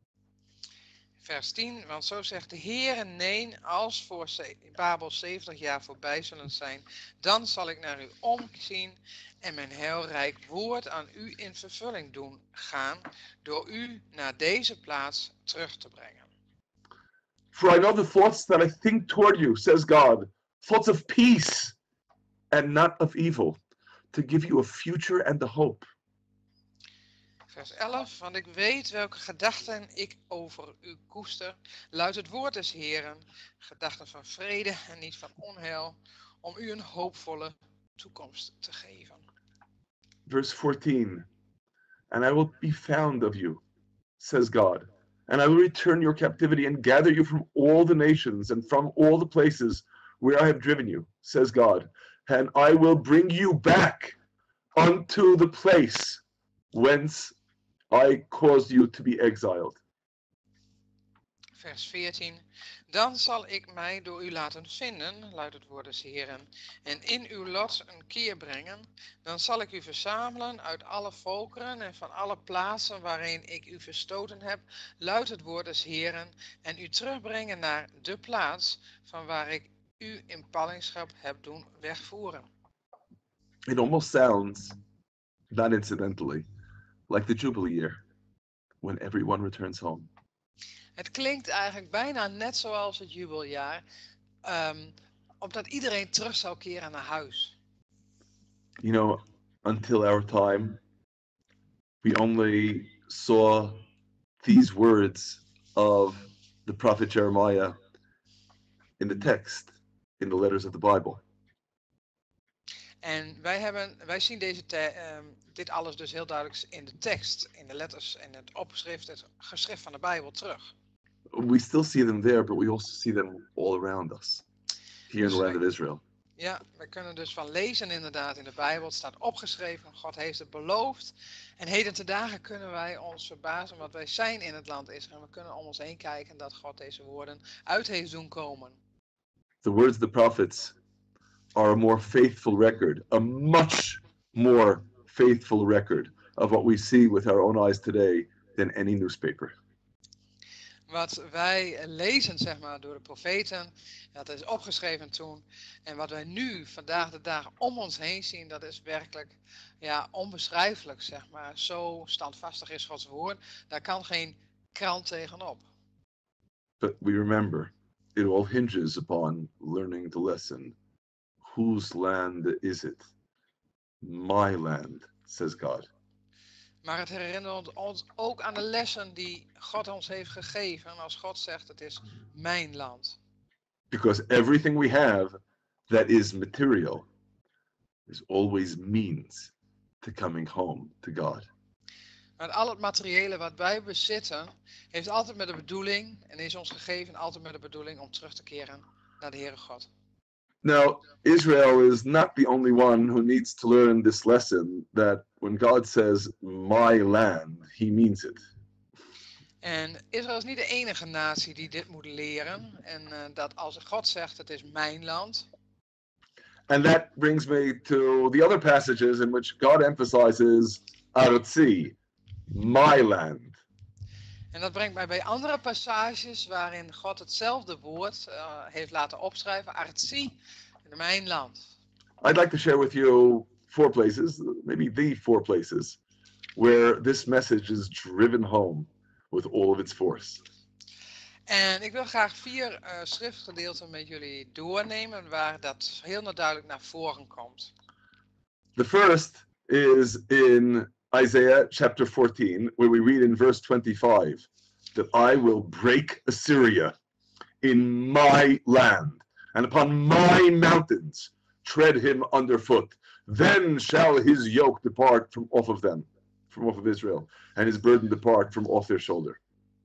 Vers 10, want zo zegt de Heer, nee, als voor Babel 70 jaar voorbij zullen zijn, dan zal ik naar u omzien en mijn heilrijk woord aan u in vervulling doen gaan, door u naar deze plaats terug te brengen. For I know the thoughts that I think toward you, says God, thoughts of peace and not of evil, to give you a future and a hope. Vers 11, want ik weet welke gedachten ik over u koester, luidt het woord des Heeren, gedachten van vrede en niet van onheil, om u een hoopvolle toekomst te geven. Verse 14, and I will be found of you, says God, and I will return your captivity and gather you from all the nations and from all the places where I have driven you, says God, and I will bring you back unto the place whence I caused you to be exiled. Vers 14. Dan zal ik mij door u laten vinden, luidt het woord des Heeren, en in uw lot een keer brengen. Dan zal ik u verzamelen uit alle volkeren en van alle plaatsen waarin ik u verstoten heb, luidt het woord des Heeren, en u terugbrengen naar de plaats van waar ik u in ballingschap heb doen wegvoeren. It almost sounds, not incidentally, like the Jubilee year, when everyone returns home. Het klinkt eigenlijk bijna net zoals het jubeljaar, omdat iedereen terug zou keren naar huis. You know, until our time, we only saw these words of the prophet Jeremiah in the text, in the letters of the Bible. En wij zien dit alles dus heel duidelijk in de tekst, in de letters en het opschrift, het geschrift van de Bijbel terug. We still see them there, but we also see them all around us, here in the land of Israel. Ja, we kunnen dus van lezen inderdaad in de Bijbel. Het staat opgeschreven, God heeft het beloofd. En heden te dagen kunnen wij ons verbazen, want wij zijn in het land Israël. We kunnen om ons heen kijken dat God deze woorden uit heeft doen komen. The words of the prophets are a more faithful record, a much more faithful record of what we see with our own eyes today than any newspaper. wat wij lezen, zeg maar, door de profeten, dat is opgeschreven toen. En wat wij nu, vandaag de dag, om ons heen zien, dat is werkelijk ja, onbeschrijfelijk, zeg maar. Zo standvastig is Gods woord. Daar kan geen krant tegenop. But we remember, it all hinges upon learning the lesson. Whose land is it? My land, says God. Maar het herinnert ons ook aan de lessen die God ons heeft gegeven. Als God zegt, het is mijn land. Because everything we have that is material is always means to coming home to God. Maar al het materiële wat wij bezitten, heeft altijd met de bedoeling, en is ons gegeven altijd met de bedoeling om terug te keren naar de Heere God. Now, Israel is not the only one who needs to learn this lesson that when God says, my land, he means it. En Israël is niet de enige natie die dit moet leren. En dat als God zegt, het is mijn land. And that brings me to the other passages in which God emphasizes Arutzi, my land. En dat brengt mij bij andere passages waarin God hetzelfde woord heeft laten opschrijven. Artsi, in mijn land. I'd like to share with you 4 places, maybe the 4 places, where this message is driven home with all of its force. En ik wil graag 4 schriftgedeelten met jullie doornemen waar dat heel duidelijk naar voren komt. The first is in Isaiah chapter 14, where we read in verse 25 that I will break Assyria in my land, and upon my mountains tread him underfoot. Then shall his yoke depart from off of Israel, and his burden depart from off their shoulder.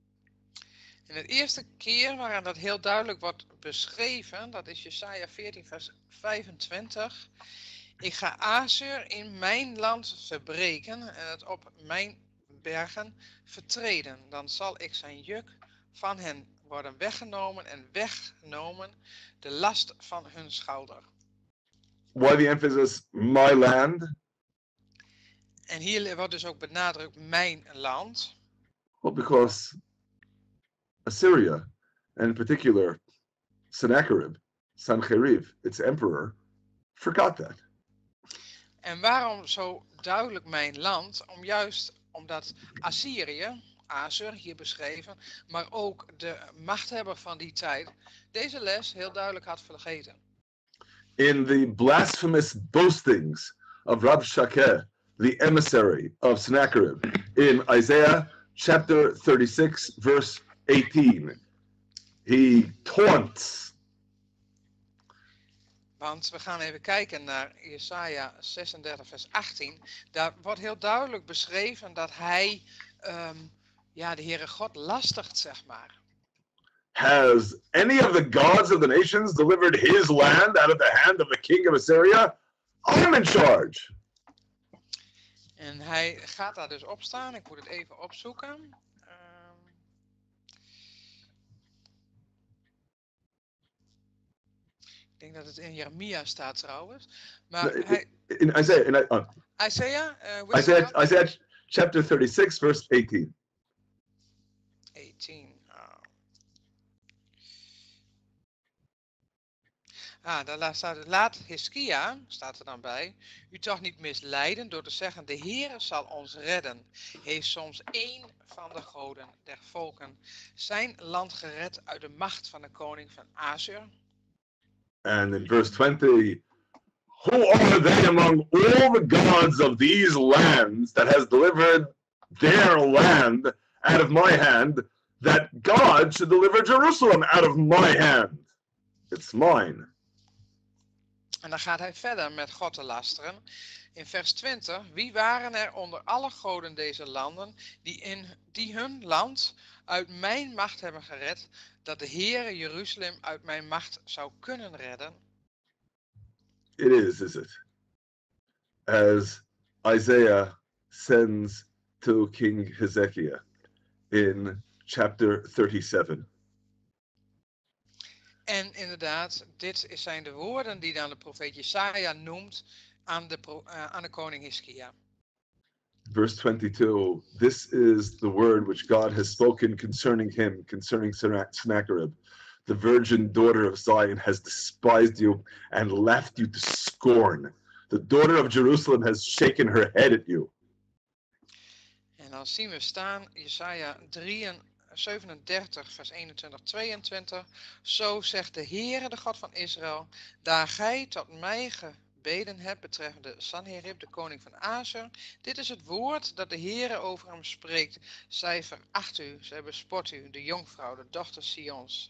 En de eerste keer waarin dat heel duidelijk wordt beschreven, dat is Jesaja 14 vers 25. Ik ga Assur in mijn land verbreken en het op mijn bergen vertreden. Dan zal ik zijn juk van hen worden weggenomen en weggenomen de last van hun schouder. Why the emphasis, my land? En hier wordt dus ook benadrukt mijn land. Well, because Assyria, and in particular Sancherib, its emperor, forgot that. En waarom zo duidelijk mijn land? Omdat Assyrië, Assur hier beschreven, maar ook de machthebber van die tijd, deze les heel duidelijk had vergeten. In the blasphemous boastings of Rabshakeh, the emissary of Sennacherib, in Isaiah chapter 36, verse 18, he taunts. Want we gaan even kijken naar Jesaja 36 vers 18. Daar wordt heel duidelijk beschreven dat hij de Heere God lastigt, zeg maar. Has any of the gods of the nations delivered his land out of the hand of the king of Assyria? I'm in charge. En hij gaat daar dus op staan. Ik moet het even opzoeken. Ik denk dat het in Jeremia staat trouwens. Maar in Isaiah, Isaiah chapter 36, verse 18. 18. Daar staat, laat Hiskia, staat er dan bij, u toch niet misleiden door te zeggen, de Heere zal ons redden. Heeft soms één van de goden der volken zijn land gered uit de macht van de koning van Assur? And in verse 20, who are they among all the gods of these lands that has delivered their land out of my hand, that God should deliver Jerusalem out of my hand? It's mine. En dan gaat hij verder met God te lasteren. In vers 20, wie waren er onder alle goden deze landen, die hun land uit mijn macht hebben gered, dat de Heere Jeruzalem uit mijn macht zou kunnen redden? It is it? As Isaiah sends to King Hezekiah in chapter 37. En inderdaad, dit zijn de woorden die dan de profeet Jesaja noemt aan de koning Hiskia. Verse 22, this is the word which God has spoken concerning him, concerning Sennacherib. The virgin daughter of Zion has despised you and laughed you to scorn. The daughter of Jerusalem has shaken her head at you. En dan zien we staan, Jesaja 37, vers 21, 22. Zo zegt de Heere, de God van Israël, daar gij tot mij gebeden hebt betreffende Sanherib, de koning van Azer. Dit is het woord dat de Heere over hem spreekt. Zij veracht u, zij bespot u, de jonkvrouw, de dochter Sions.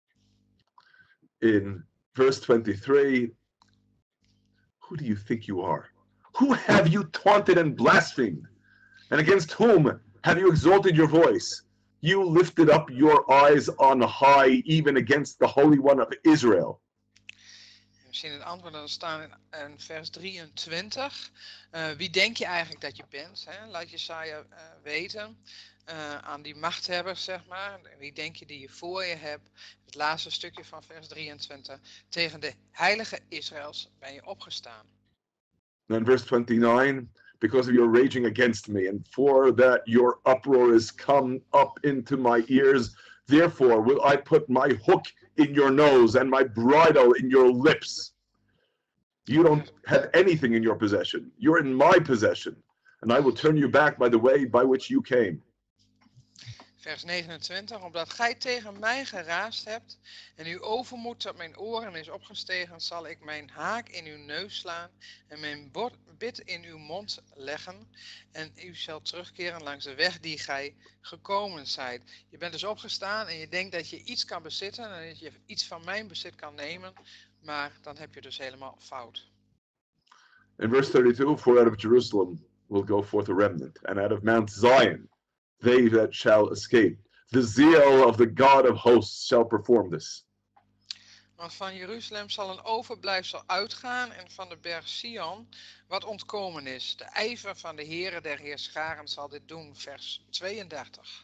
In verse 23, who do you think you are? Who have you taunted and blasphemed? And against whom have you exalted your voice? You lifted up your eyes on high, even against the Holy One of Israel. We zien het antwoord dan staan in vers 23. Wie denk je eigenlijk dat je bent? Hè? Laat Jesaja weten. Aan die machthebbers, zeg maar. Wie denk je die je voor je hebt? Het laatste stukje van vers 23. Tegen de heilige Israëls ben je opgestaan. And verse 29, because of your raging against me, and for that your uproar is come up into my ears, therefore will I put my hook in your nose and my bridle in your lips. You don't have anything in your possession. You're in my possession, and I will turn you back by the way by which you came. Vers 29, omdat gij tegen mij geraasd hebt en uw overmoed tot mijn oren is opgestegen, zal ik mijn haak in uw neus slaan en mijn bit in uw mond leggen en u zal terugkeren langs de weg die gij gekomen zijt. Je bent dus opgestaan en je denkt dat je iets kan bezitten en dat je iets van mijn bezit kan nemen, maar dan heb je dus helemaal fout. In verse 32, for out of Jerusalem will go forth a remnant, and out of Mount Zion they that shall escape. The zeal of the God of hosts shall perform this. Want van Jeruzalem zal een overblijfsel uitgaan en van de berg Sion wat ontkomen is. De ijver van de Heere der Heerscharen zal dit doen. Vers 32.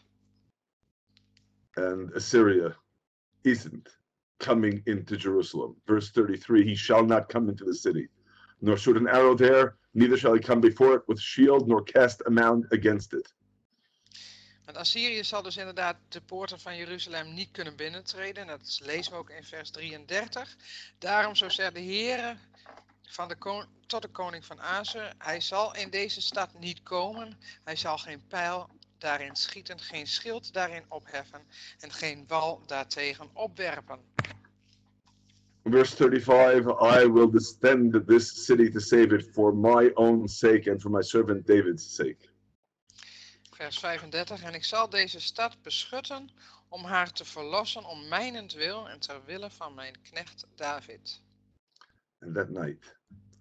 And Assyria isn't coming into Jerusalem. Verse 33, he shall not come into the city, nor shoot an arrow there, neither shall he come before it with shield, nor cast a mound against it. Want Assyrië zal dus inderdaad de poorten van Jeruzalem niet kunnen binnentreden. Dat lezen we ook in vers 33. Daarom, zo zegt de Heere tot de koning van Azer, hij zal in deze stad niet komen. Hij zal geen pijl daarin schieten, geen schild daarin opheffen en geen wal daartegen opwerpen. Verse 35, I will defend this city to save it for my own sake and for my servant David's sake. Vers 35, en ik zal deze stad beschutten om haar te verlossen om mijnentwil en ter wille van mijn knecht David. And that night,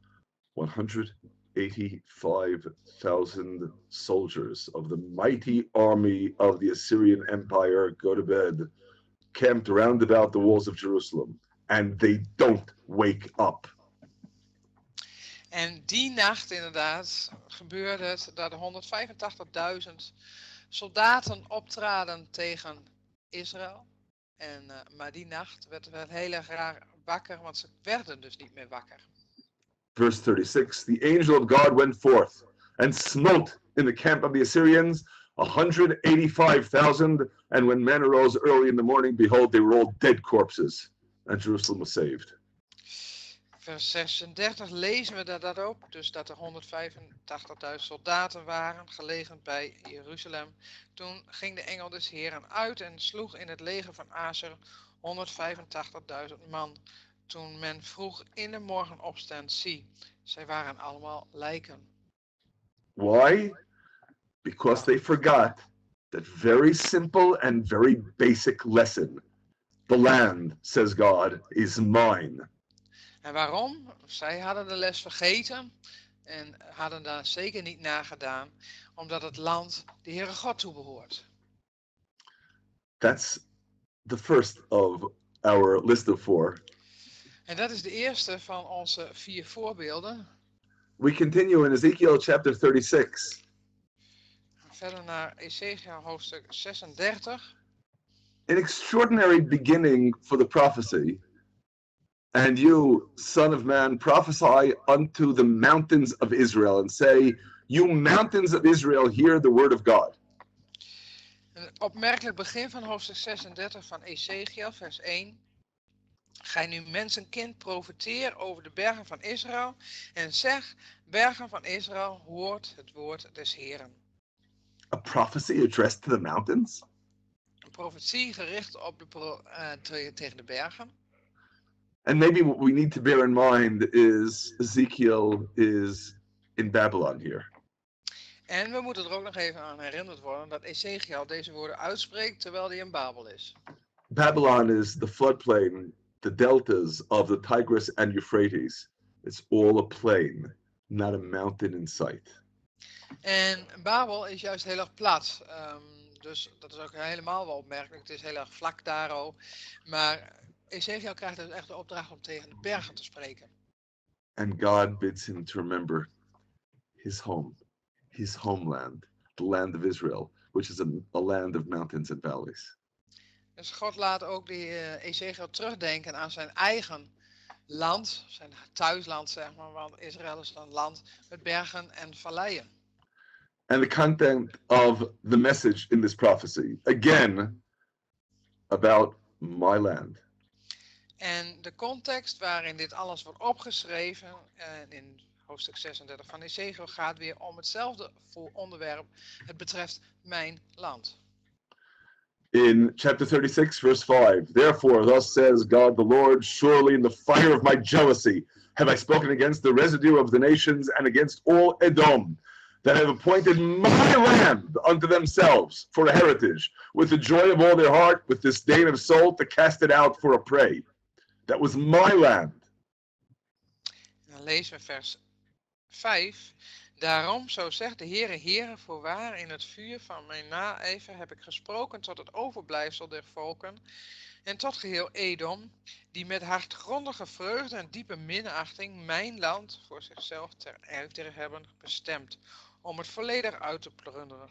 185,000 soldiers of the mighty army of the Assyrian Empire go to bed, camped round about the walls of Jerusalem, and they don't wake up. En die nacht inderdaad gebeurde het dat er 185.000 soldaten optraden tegen Israël. Maar die nacht werd het heel erg raar wakker, want ze werden dus niet meer wakker. Verse 36, the angel of God went forth and smote in the camp of the Assyrians 185,000, and when men arose early in the morning, behold, they were all dead corpses, and Jerusalem was saved. Vers 36 lezen we dat ook, dus dat er 185.000 soldaten waren, gelegend bij Jeruzalem. Toen ging de engel des Heeren uit en sloeg in het leger van Azer 185.000 man. Toen men vroeg in de morgen opstond, zie, zij waren allemaal lijken. Why? Because they forgot that very simple and very basic lesson. The land, says God, is mine. En waarom? Zij hadden de les vergeten en hadden daar zeker niet nagedaan, omdat het land de Heere God toebehoort. That's the first of our list of 4. En dat is de eerste van onze 4 voorbeelden. We continue in Ezekiel chapter 36. Verder naar Ezekiel hoofdstuk 36. An extraordinary beginning for the prophecy. And you, son of man, prophesy unto the mountains of Israel, and say, You mountains of Israel, hear the word of God. Een opmerkelijk begin van hoofdstuk 36 van Ezekiel, vers 1. Gij nu mensenkind, profeteer over de bergen van Israël en zeg, bergen van Israël, hoort het woord des Heeren. A prophecy addressed to the mountains? Een profetie gericht op tegen de bergen. And maybe what we need to bear in mind is Ezekiel is in Babylon here. En we moeten er ook nog even aan herinnerd worden dat Ezekiel deze woorden uitspreekt terwijl hij in Babel is. Babylon is the floodplain, the deltas of the Tigris and Euphrates. It's all a plain, not a mountain in sight. En Babel is juist heel erg plat. Dus dat is ook helemaal wel opmerkelijk. Het is heel erg vlak daar ook. Maar Ezekiel krijgt dus echt de opdracht om tegen de bergen te spreken. And God bids him to remember his home, his homeland, the land of Israel, which is a land of mountains and valleys. Dus God laat ook Ezekiel terugdenken aan zijn eigen land, zijn thuisland zeg maar, want Israël is een land met bergen en valleien. And the content of the message in this prophecy, again, about my land. En de context waarin dit alles wordt opgeschreven, in hoofdstuk 36 van Ezekiel, gaat weer om hetzelfde onderwerp. Het betreft mijn land. In chapter 36, verse 5, therefore, thus says God the Lord, surely in the fire of my jealousy have I spoken against the residue of the nations and against all Edom, that have appointed my land unto themselves for a heritage, with the joy of all their heart, with disdain of soul, to cast it out for a prey. That was my land. Dan lezen we vers 5. Daarom, zo zegt de Heere, Heere, voorwaar in het vuur van mijn naijver heb ik gesproken tot het overblijfsel der volken en tot geheel Edom, die met hartgrondige vreugde en diepe minachting mijn land voor zichzelf ter erfdeel hebben bestemd, om het volledig uit te plunderen.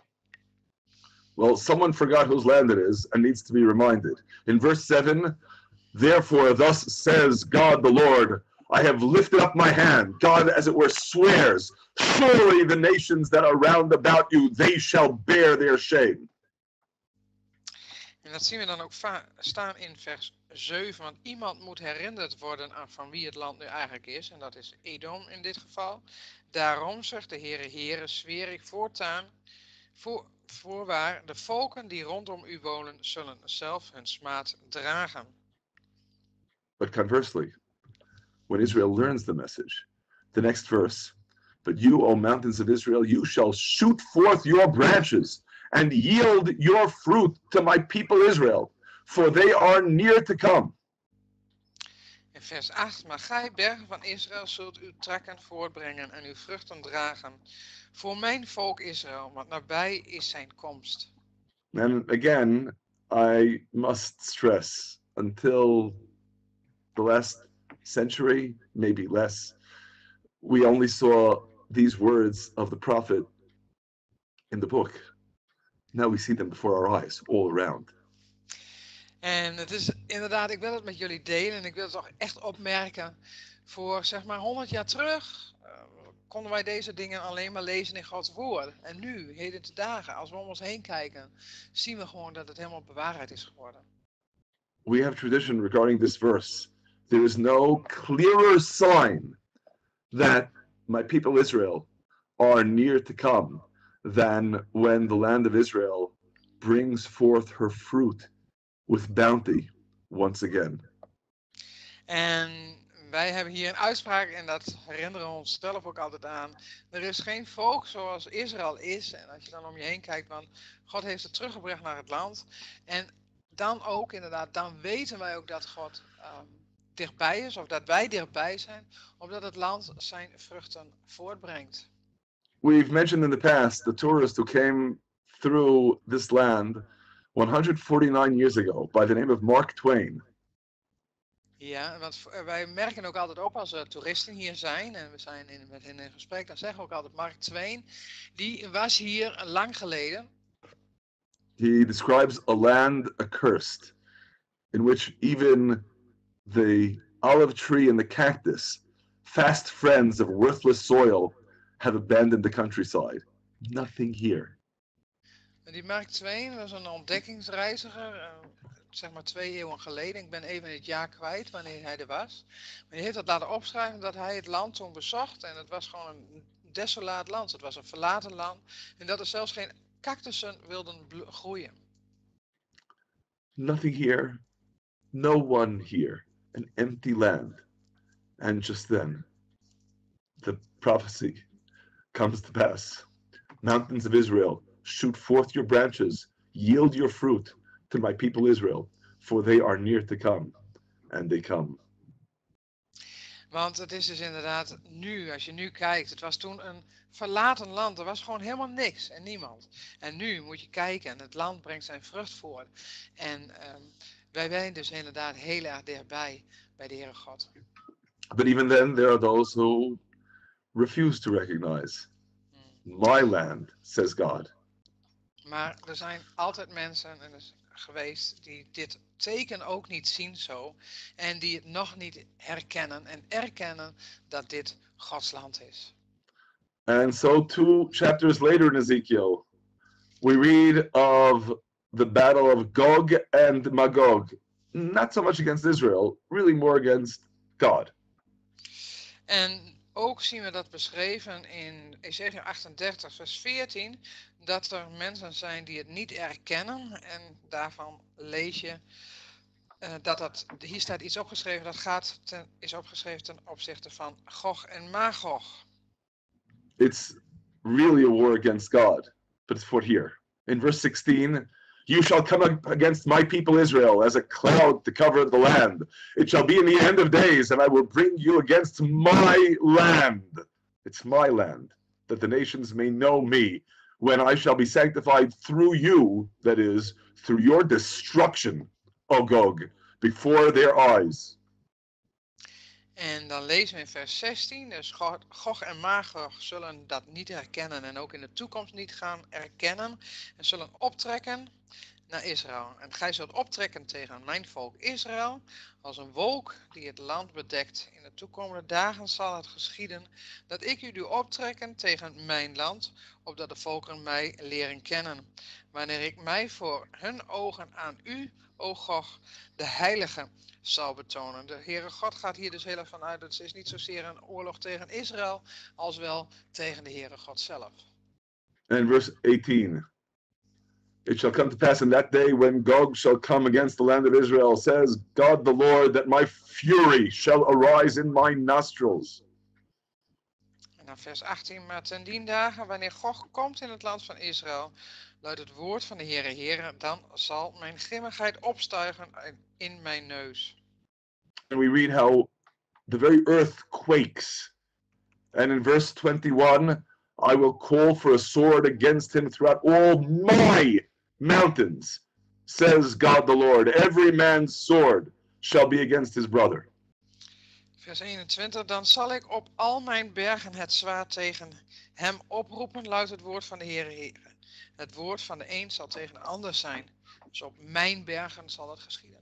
Well, someone forgot whose land it is and needs to be reminded. In verse 7, therefore, thus says God the Lord, I have lifted up my hand. God, as it were, swears, surely the nations that are round about you, they shall bear their shame. En dat zien we dan ook staan in vers 7, want iemand moet herinnerd worden aan van wie het land nu eigenlijk is, en dat is Edom in dit geval. Daarom, zegt de Heere, Heere, zweer ik voortaan, voorwaar, de volken die rondom u wonen, zullen zelf hun smaad dragen. But conversely, when Israel learns the message, the next verse, but you, O mountains of Israel, you shall shoot forth your branches and yield your fruit to my people Israel, for they are near to come. In vers 8, maar gij, bergen van Israël, zult uw trekken voortbrengen en uw vruchten dragen, voor mijn volk Israël, want nabij is zijn komst. And again, I must stress, until the last century, maybe less, we only saw these words of the prophet in the book. Now we see them before our eyes, all around. En het is inderdaad, ik wil het met jullie delen en ik wil het toch echt opmerken. Voor zeg maar 100 jaar terug konden wij deze dingen alleen maar lezen in Gods woord. En nu, heden te dagen, als we om ons heen kijken, zien we gewoon dat het helemaal bewaarheid is geworden. We have tradition regarding this verse. There is no clearer sign that my people Israel are near to come than when the land of Israel brings forth her fruit with bounty once again. En wij hebben hier een uitspraak en dat herinneren we onszelf ook altijd aan. Er is geen volk zoals Israël is. En als je dan om je heen kijkt, want God heeft het teruggebracht naar het land. En dan ook inderdaad, dan weten wij ook dat God dichtbij is, of dat wij dichtbij zijn, omdat het land zijn vruchten voortbrengt. We've mentioned in the past the tourist who came through this land 149 years ago by the name of Mark Twain. Ja, want wij merken ook altijd op als er toeristen hier zijn en we zijn met hen in gesprek, dan zeggen we ook altijd Mark Twain, die was hier lang geleden. He describes a land accursed, in which even the olive tree and the cactus, fast friends of worthless soil, have abandoned the countryside. Nothing here. En die Mark Twain was een ontdekkingsreiziger, zeg maar 2 eeuwen geleden. Ik ben even het jaar kwijt wanneer hij er was. Maar hij heeft dat laten opschrijven dat hij het land toen bezocht. En het was gewoon een desolaat land. Het was een verlaten land. En dat er zelfs geen cactussen wilden groeien. Nothing here. No one here. An empty land. And just then, the prophecy comes to pass. Mountains of Israel, shoot forth your branches, yield your fruit to my people Israel, for they are near to come, and they come. Want het is dus inderdaad nu, als je nu kijkt, het was toen een verlaten land. Er was gewoon helemaal niks en niemand. En nu moet je kijken en het land brengt zijn vrucht voort. En wij zijn dus inderdaad heel erg dichtbij bij de Heere God. But even then, there are those who refuse to recognize. My land, says God. Maar er zijn altijd mensen geweest die dit teken ook niet zien zo. En die het nog niet herkennen en erkennen dat dit Gods land is. And so 2 chapters later in Ezekiel, we read of the battle of Gog and Magog. Not so much against Israel, really more against God. En ook zien we dat beschreven in Ezekiel 38 vers 14, dat er mensen zijn die het niet erkennen. En daarvan lees je hier staat iets opgeschreven, is opgeschreven ten opzichte van Gog en Magog. It's really a war against God, but it's for here. In verse 16, you shall come up against my people Israel as a cloud to cover the land. It shall be in the end of days, and I will bring you against my land. It's my land, that the nations may know me, when I shall be sanctified through you, that is, through your destruction, O Gog, before their eyes. En dan lezen we in vers 16, dus Gog en Magog zullen dat niet herkennen en ook in de toekomst niet gaan erkennen en zullen optrekken naar Israël. En gij zult optrekken tegen mijn volk Israël als een wolk die het land bedekt. In de toekomende dagen zal het geschieden dat ik u doe optrekken tegen mijn land, opdat de volkeren mij leren kennen. Wanneer ik mij voor hun ogen aan u, o Gog, de heilige, zal betonen. De Heere God gaat hier dus heel erg van uit dat het is niet zozeer een oorlog tegen Israël, als wel tegen de Heere God zelf. And verse 18. It shall come to pass in that day when Gog shall come against the land of Israel, says God the Lord, that my fury shall arise in my nostrils. En dan vers 18, maar ten dien dagen, wanneer Gog komt in het land van Israël, luidt het woord van de Heere, dan zal mijn grimmigheid opstijgen in mijn neus. And we read how the very earth quakes. And in verse 21, I will call for a sword against him throughout all my mountains, says God the Lord. Every man's sword shall be against his brother. Vers 21, dan zal ik op al mijn bergen het zwaard tegen hem oproepen, luidt het woord van de Heere. Het woord van de een zal tegen de ander zijn. Dus op mijn bergen zal het geschieden.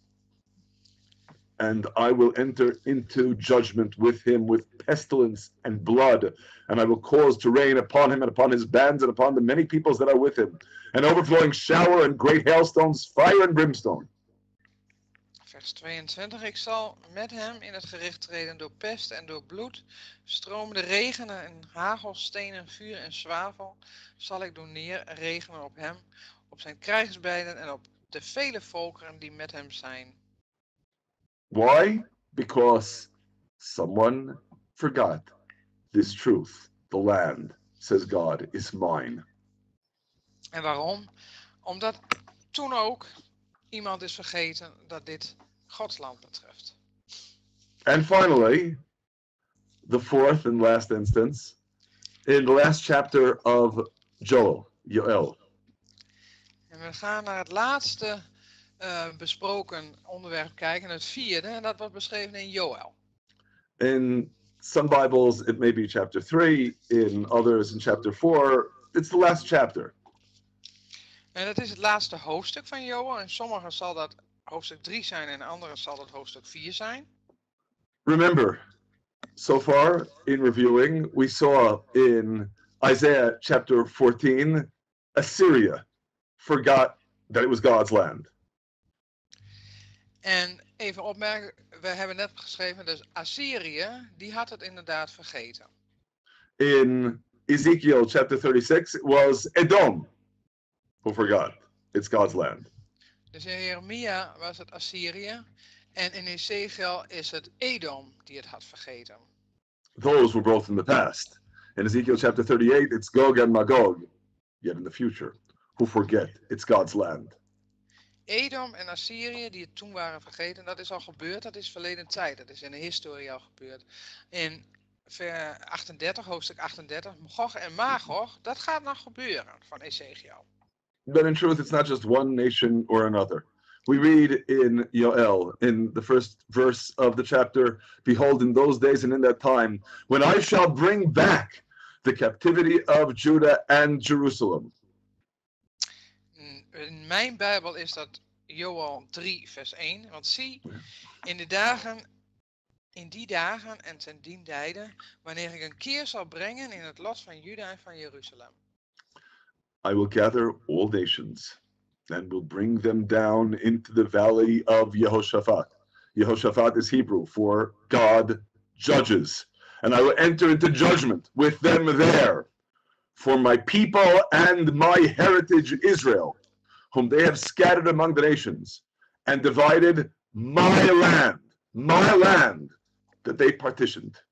And I will enter into judgment with him with pestilence and blood, and I will cause to rain upon him and upon his bands and upon the many peoples that are with him, an overflowing shower and great hailstones, fire and brimstone. Vers 22, ik zal met hem in het gericht treden door pest en door bloed, stromende regenen en hagelstenen, vuur en zwavel, zal ik doen neerregenen op hem, op zijn krijgsbijlen en op de vele volkeren die met hem zijn. Why? Because someone forgot this truth. The land, says God, is mine. En waarom? Omdat toen ook iemand is vergeten dat dit Gods land betreft. And finally, the fourth and last instance, in the last chapter of Joel. En we gaan naar het laatste besproken onderwerp kijken, het vierde, en dat wordt beschreven in Joel. In some Bibles, it may be chapter 3. In others, in chapter 4. It's the last chapter. En dat is het laatste hoofdstuk van Joel. En sommigen zal dat hoofdstuk 3 zijn en anderen zal dat hoofdstuk 4 zijn. Remember, So far in reviewing, we saw in Isaiah chapter 14, Assyria forgot that it was God's land. En even opmerken, we hebben net geschreven, dus Assyrië, die had het inderdaad vergeten. In Ezekiel chapter 36, it was Edom who forgot it's God's land. Dus in Jeremia was het Assyrië en in Ezekiel is het Edom die het had vergeten. Those were both in the past. In Ezekiel chapter 38, it's Gog and Magog, yet in the future, who forget it's God's land. Edom en Assyrië, die het toen waren vergeten, dat is al gebeurd, dat is verleden tijd, dat is in de historie al gebeurd. In hoofdstuk 38, Gog en Magog, dat gaat nog gebeuren van Ezekiel. But in truth, it's not just one nation or another. We read in Yoel, in the first verse of the chapter, behold, in those days and in that time, when I shall bring back the captivity of Judah and Jerusalem. In mijn Bijbel is dat Joel 3 vers 1, want zie, in die dagen en ten dien tijden, wanneer ik een keer zal brengen in het lot van Juda en van Jeruzalem. I will gather all nations and will bring them down into the valley of Jehoshaphat. Jehoshaphat is Hebrew for God judges. And I will enter into judgment with them there for my people and my heritage Israel, whom they have scattered among the nations and divided my land that they partitioned.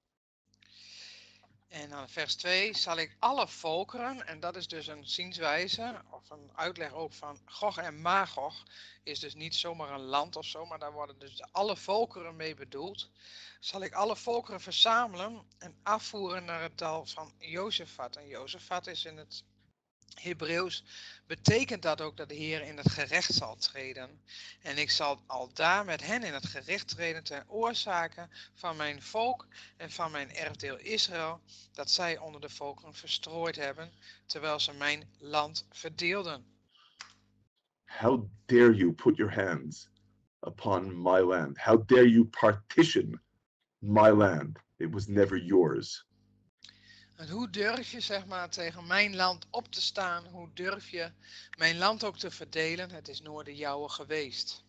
En dan vers 2, zal ik alle volkeren, en dat is dus een zienswijze, of een uitleg ook van Gog en Magog, is dus niet zomaar een land of zo, maar daar worden dus alle volkeren mee bedoeld. Zal ik alle volkeren verzamelen en afvoeren naar het dal van Jozefat. En Jozefat is in het Hebreeuws, betekent dat ook dat de Heer in het gerecht zal treden. En ik zal al daar met hen in het gerecht treden ten oorzake van mijn volk en van mijn erfdeel Israël, dat zij onder de volkeren verstrooid hebben, terwijl ze mijn land verdeelden. How dare you put your hands upon my land? How dare you partition my land? It was never yours. En hoe durf je zeg maar tegen mijn land op te staan? Hoe durf je mijn land ook te verdelen? Het is nooit de jouwe geweest.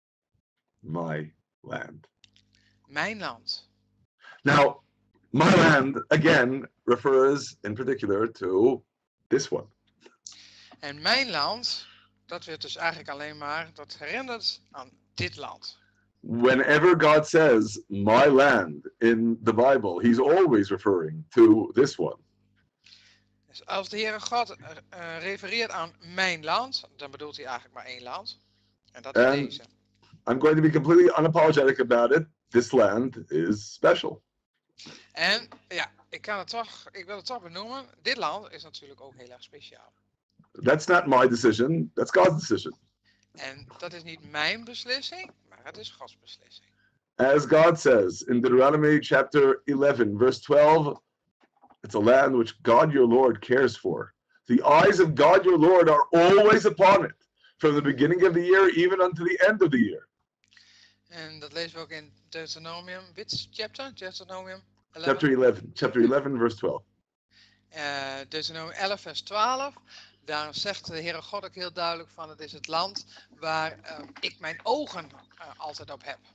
My land. Mijn land. Now, my land, again, refers in particular to this one. En mijn land, dat werd dus eigenlijk alleen maar, dat herinnert aan dit land. Whenever God says my land in the Bible, he's always referring to this one. Dus als de Heere God refereert aan mijn land, dan bedoelt hij eigenlijk maar één land. En dat is deze. I'm going to be completely unapologetic about it. This land is special. En ja, ik wil het toch benoemen. Dit land is natuurlijk ook heel erg speciaal. That's not my decision, that's God's decision. En dat is niet mijn beslissing, maar het is Gods beslissing. As God says in Deuteronomy chapter 11, verse 12, it's a land which God your Lord cares for. The eyes of God your Lord are always upon it, from the beginning of the year even unto the end of the year. En dat lezen we ook in Deuteronomium. Which chapter? Deuteronomium 11? Chapter 11, verse 12. Deuteronomium 11, vers 12. Daar zegt de Heere God ook heel duidelijk van, het is het land waar ik mijn ogen altijd op heb.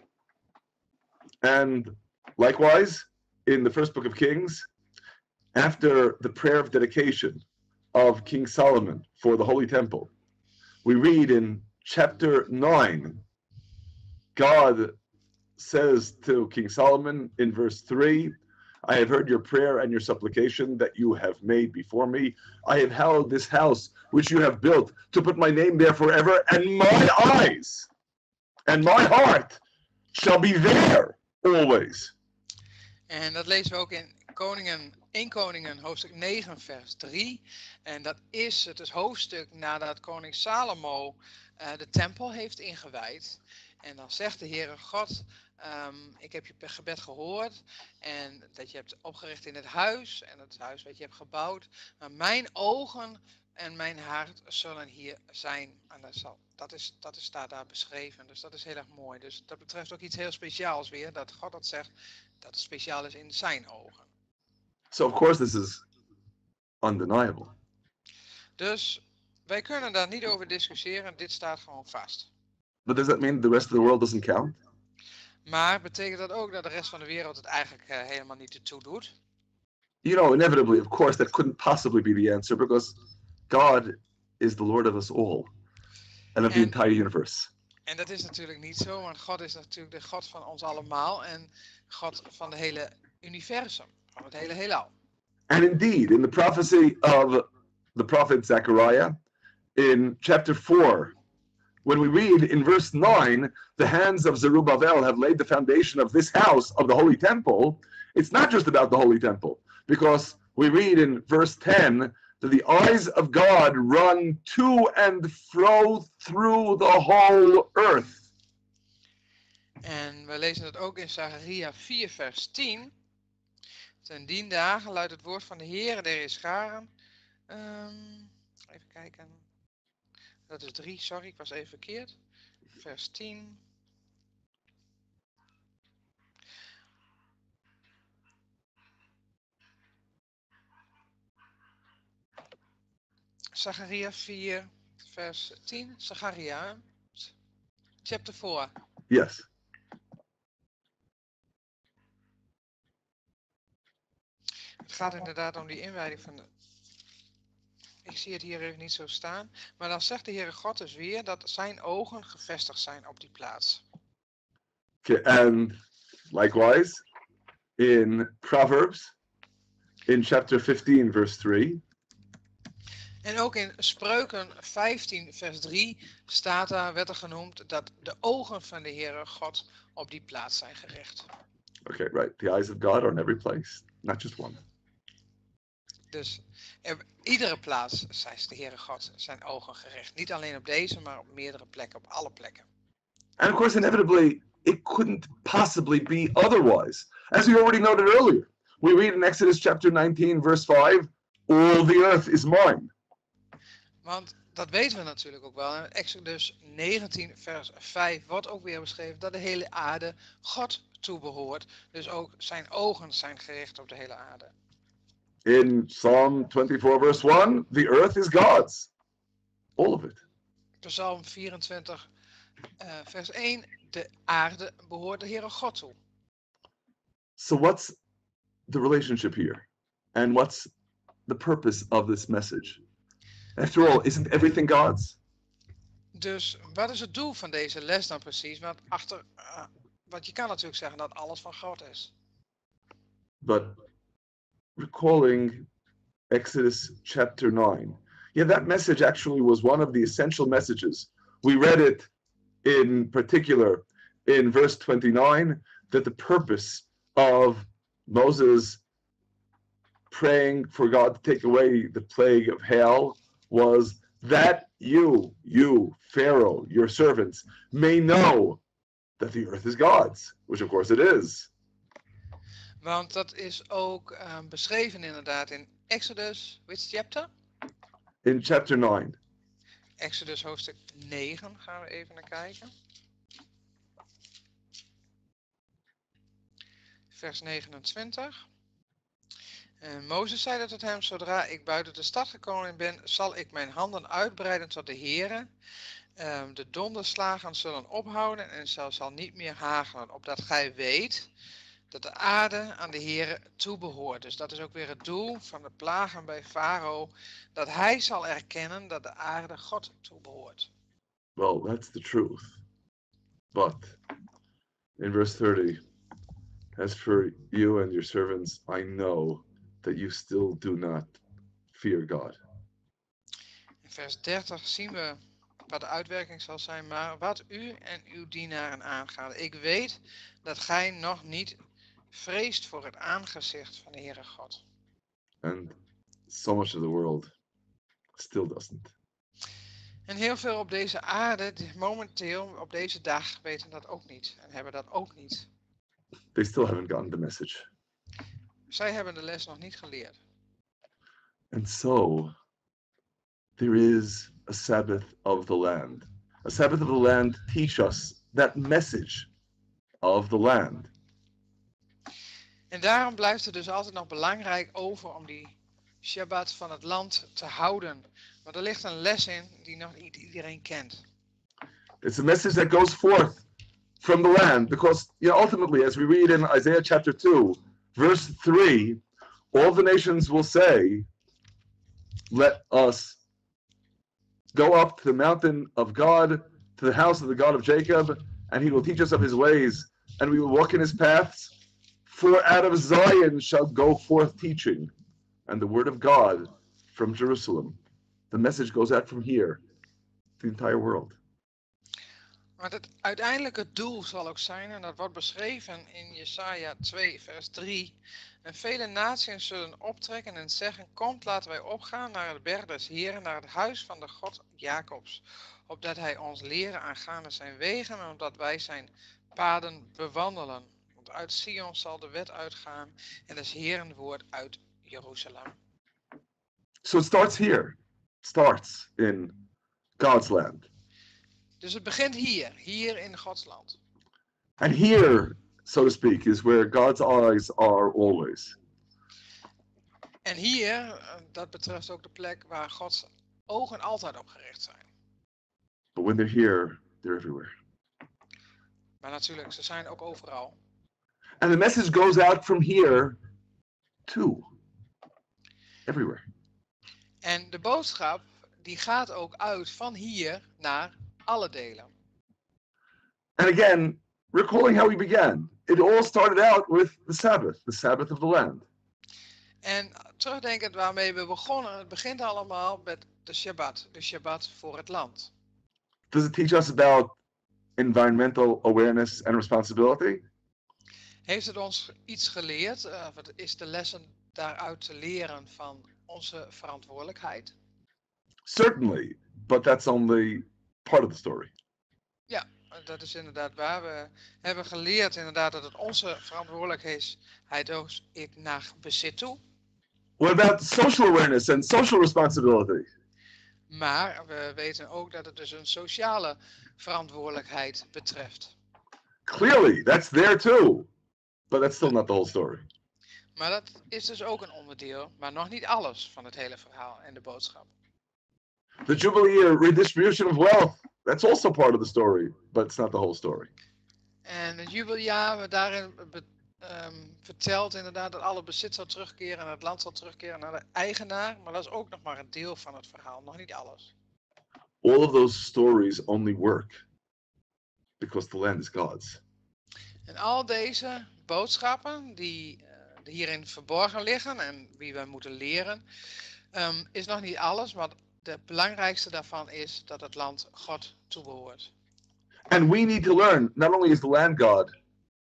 And likewise, in the first book of Kings, after the prayer of dedication of King Solomon for the Holy Temple, we read in chapter 9, God says to King Solomon in verse 3, I have heard your prayer and your supplication that you have made before me. I have hallowed this house which you have built to put my name there forever, and my eyes and my heart shall be there always. En dat lezen we ook in 1 Koningen hoofdstuk 9 vers 3. En dat is het hoofdstuk nadat koning Salomo de tempel heeft ingewijd. En dan zegt de Heere God, ik heb je gebed gehoord en dat je hebt opgericht in het huis en het huis wat je hebt gebouwd. Maar mijn ogen en mijn hart zullen hier zijn. En dat staat daar beschreven. Dus dat is heel erg mooi. Dus dat betreft ook iets heel speciaals weer. Dat God dat zegt, dat het speciaal is in zijn ogen. So of course this is undeniable. Dus wij kunnen daar niet over discussiëren. Dit staat gewoon vast. But does that mean the rest of the world doesn't count? Maar betekent dat ook dat de rest van de wereld het eigenlijk helemaal niet ertoe doet? You know, inevitably, of course, that couldn't possibly be the answer because God is the Lord of us all and of the entire universe. En dat is natuurlijk niet zo, want God is natuurlijk de God van ons allemaal en God van het hele universum, van het hele heelal. And indeed, in the prophecy of the prophet Zechariah, in chapter 4, when we read in verse 9, the hands of Zerubbabel have laid the foundation of this house of the holy temple, it's not just about the holy temple, because we read in verse 10 that the eyes of God run to and fro through the whole earth. En we lezen het ook in Zachariah 4 vers 10. Ten dien dagen luidt het woord van de Heere der Heerscharen. Even kijken. Dat is 3, sorry, ik was even verkeerd. Vers 10. Zachariah 4 vers 10. Zachariah, chapter 4. Yes. Het gaat inderdaad om die inwijding van de... Ik zie het hier even niet zo staan. Maar dan zegt de Heere God dus weer dat zijn ogen gevestigd zijn op die plaats. Okay, and likewise, in Proverbs, in chapter 15, verse 3, En ook in Spreuken 15 vers 3 werd er genoemd dat de ogen van de Heere God op die plaats zijn gericht. okay, right, the eyes of God are in every place, not just one. Dus op iedere plaats zijn de Heere God zijn ogen gericht. Niet alleen op deze, maar op meerdere plekken, op alle plekken. And of course, inevitably, it couldn't possibly be otherwise. As we already noted earlier, we read in Exodus chapter 19, verse 5, all the earth is mine. Want dat weten we natuurlijk ook wel. In Exodus 19 vers 5 wordt ook weer beschreven dat de hele aarde God toebehoort. Dus ook zijn ogen zijn gericht op de hele aarde. In Psalm 24, verse 1, the earth is God's. All of it. Psalm 24 vers 1, de aarde behoort de Heere God toe. So what's the relationship here? And what's the purpose of this message? After all, isn't everything God's? Dus wat is het doel van deze les dan precies? Want je kan natuurlijk zeggen dat alles van God is. But recalling Exodus chapter 9, yeah, that message actually was one of the essential messages. We read it in particular in verse 29, that the purpose of Moses praying for God to take away the plague of hail was that you, Pharaoh, your servants, may know that the earth is God's, which of course it is. Want dat is ook beschreven inderdaad in Exodus, which chapter? In chapter 9. Exodus hoofdstuk 9 gaan we even naar kijken. Vers 29. En Mozes zeide tot hem, zodra ik buiten de stad gekomen ben, zal ik mijn handen uitbreiden tot de Heere. De donderslagen zullen ophouden en zal niet meer hagelen, opdat gij weet dat de aarde aan de Heere toebehoort. Dus dat is ook weer het doel van de plagen bij Farao, dat hij zal erkennen dat de aarde God toebehoort. Well, that's the truth. But in verse 30, as for you and your servants, I know that you still do not fear God. In vers 30 zien we wat de uitwerking zal zijn, maar wat u en uw dienaren aangaat. Ik weet dat gij nog niet vreest voor het aangezicht van de Heere God. And so much of the world still doesn't. En heel veel op deze aarde, momenteel op deze dag, weten dat ook niet en hebben dat ook niet. They still haven't gotten the message. Zij hebben de les nog niet geleerd. And so, there is a Sabbath of the land. A Sabbath of the land teach us that message of the land. En daarom blijft het dus altijd nog belangrijk over om die Shabbat van het land te houden. Want er ligt een les in die nog niet iedereen kent. It's a message that goes forth from the land because, ultimately, as we read in Isaiah chapter 2, verse 3, all the nations will say, let us go up to the mountain of God, to the house of the God of Jacob, and he will teach us of his ways, and we will walk in his paths. For out of Zion shall go forth teaching, and the word of God from Jerusalem. The message goes out from here to the entire world. Maar het uiteindelijke doel zal ook zijn, en dat wordt beschreven in Jesaja 2 vers 3. En vele naties zullen optrekken en zeggen, komt laten wij opgaan naar de berg des Heren, naar het huis van de God Jacobs. Opdat hij ons leren aangaande zijn wegen en opdat wij zijn paden bewandelen. Want uit Sion zal de wet uitgaan en des Heren woord uit Jeruzalem. So it starts here. It starts in God's land. Dus het begint hier in Gods land. And here, so to speak, is where God's eyes are always. En hier, dat betreft ook de plek waar Gods ogen altijd op gericht zijn. But when they're here, they're everywhere. Maar natuurlijk, ze zijn ook overal. And the message goes out from here too. Everywhere. En de boodschap, die gaat ook uit van hier naar alle delen. And again, recalling how we began, it all started out with the Sabbath of the land. En terugdenkend waarmee we begonnen, het begint allemaal met de Shabbat voor het land. Does it teach us about environmental awareness and responsibility? Heeft het ons iets geleerd? Wat is de lessen daaruit te leren van onze verantwoordelijkheid? Certainly, but that's only part of the story. Ja, dat is inderdaad waar. We hebben geleerd inderdaad dat het onze verantwoordelijkheid is naar bezit toe. What about social awareness and social responsibility? Maar we weten ook dat het dus een sociale verantwoordelijkheid betreft. Clearly, that's there too, but that's still not the whole story. Maar dat is dus ook een onderdeel, maar nog niet alles van het hele verhaal en de boodschap. The Jubilee redistribution of wealth, that's also part of the story, but it's not the whole story. En het jubeljaar, daarin vertelt inderdaad dat alle bezit zal terugkeren en het land zal terugkeren naar de eigenaar. Maar dat is ook nog maar een deel van het verhaal, nog niet alles. All of those stories only work because the land is God's. En al deze boodschappen die hierin verborgen liggen en wie wij moeten leren, is nog niet alles. Maar de belangrijkste daarvan is dat het land God toebehoort. And we need to learn, not only is the land God,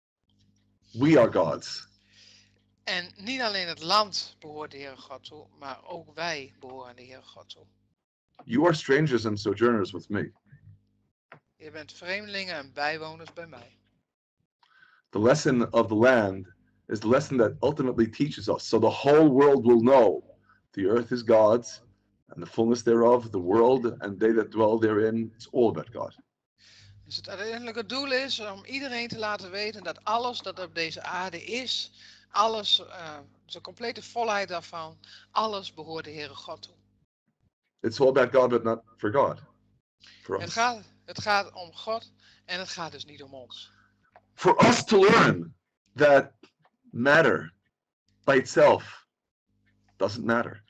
we are God's. En niet alleen het land behoort de Heere God toe, maar ook wij behoren de Heere God toe. You are strangers and sojourners with me. Je bent vreemdelingen en bijwoners bij mij. The lesson of the land is the lesson that ultimately teaches us, so the whole world will know the earth is God's, and the fullness thereof, the world, and they that dwell therein, it's all about God. Dus het uiteindelijke doel is om iedereen te laten weten dat alles dat op deze aarde is, alles, de complete volheid daarvan, alles behoort de Heere God toe. It's all about God, but not for God. For us. Het gaat om God en het gaat dus niet om ons. For us to learn that matter by itself doesn't matter.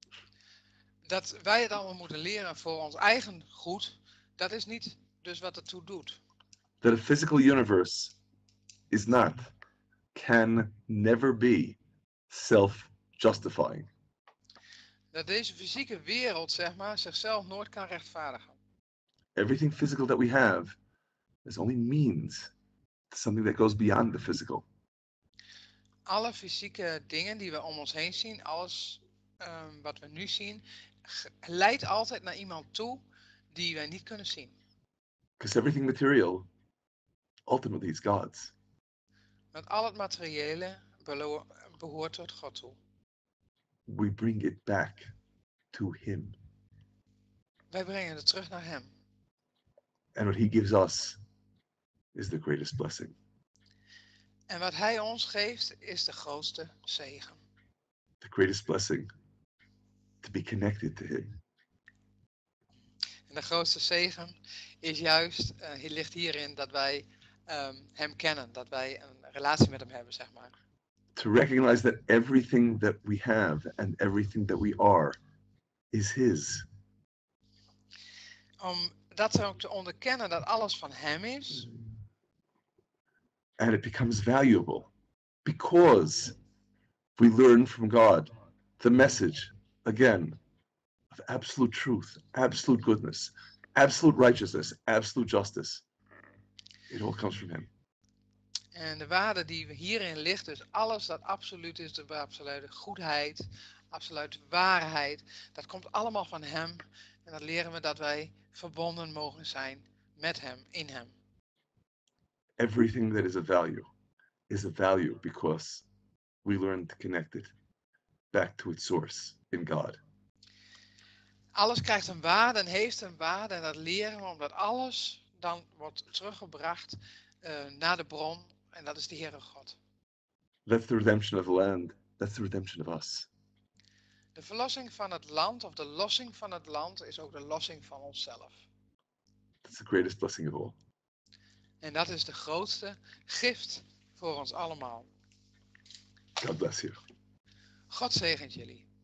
Dat wij het allemaal moeten leren voor ons eigen goed, dat is niet dus wat het toe doet. That a physical universe is not, can never be self-justifying. Dat deze fysieke wereld, zeg maar, zichzelf nooit kan rechtvaardigen. Everything physical that we have is only means to something that goes beyond the physical. Alle fysieke dingen die we om ons heen zien, alles wat we nu zien, leidt altijd naar iemand toe die wij niet kunnen zien. Because everything material ultimately is God's. Want al het materiële behoort tot God toe. We bring it back to Him. Wij brengen het terug naar hem. And what he gives us is the greatest blessing. En wat hij ons geeft is de grootste zegen. The greatest blessing to be connected to him. En de grootste zegen is juist, ligt hierin dat wij hem kennen. Dat wij een relatie met hem hebben, zeg maar. To recognize that everything that we have and everything that we are is his. Om dat ook te onderkennen dat alles van hem is. And it becomes valuable because we learn from God the message, again, of absolute truth, absolute goodness, absolute righteousness, absolute justice. It all comes from him. En de waarde die hierin ligt, dus alles dat absoluut is, de absolute goedheid, absolute waarheid, dat komt allemaal van hem. En dat leren we dat wij verbonden mogen zijn met hem, in hem. Everything that is a value because we learn to connect it back to its source in God. Alles krijgt een waarde en heeft een waarde en dat leren we omdat alles dan wordt teruggebracht naar de bron en dat is de Heere God. That's the redemption of the land. That's the redemption of us. De verlossing van het land of de lossing van het land is ook de lossing van onszelf. That's the greatest blessing of all. En dat is de grootste gift voor ons allemaal. God bless you. God zegent jullie.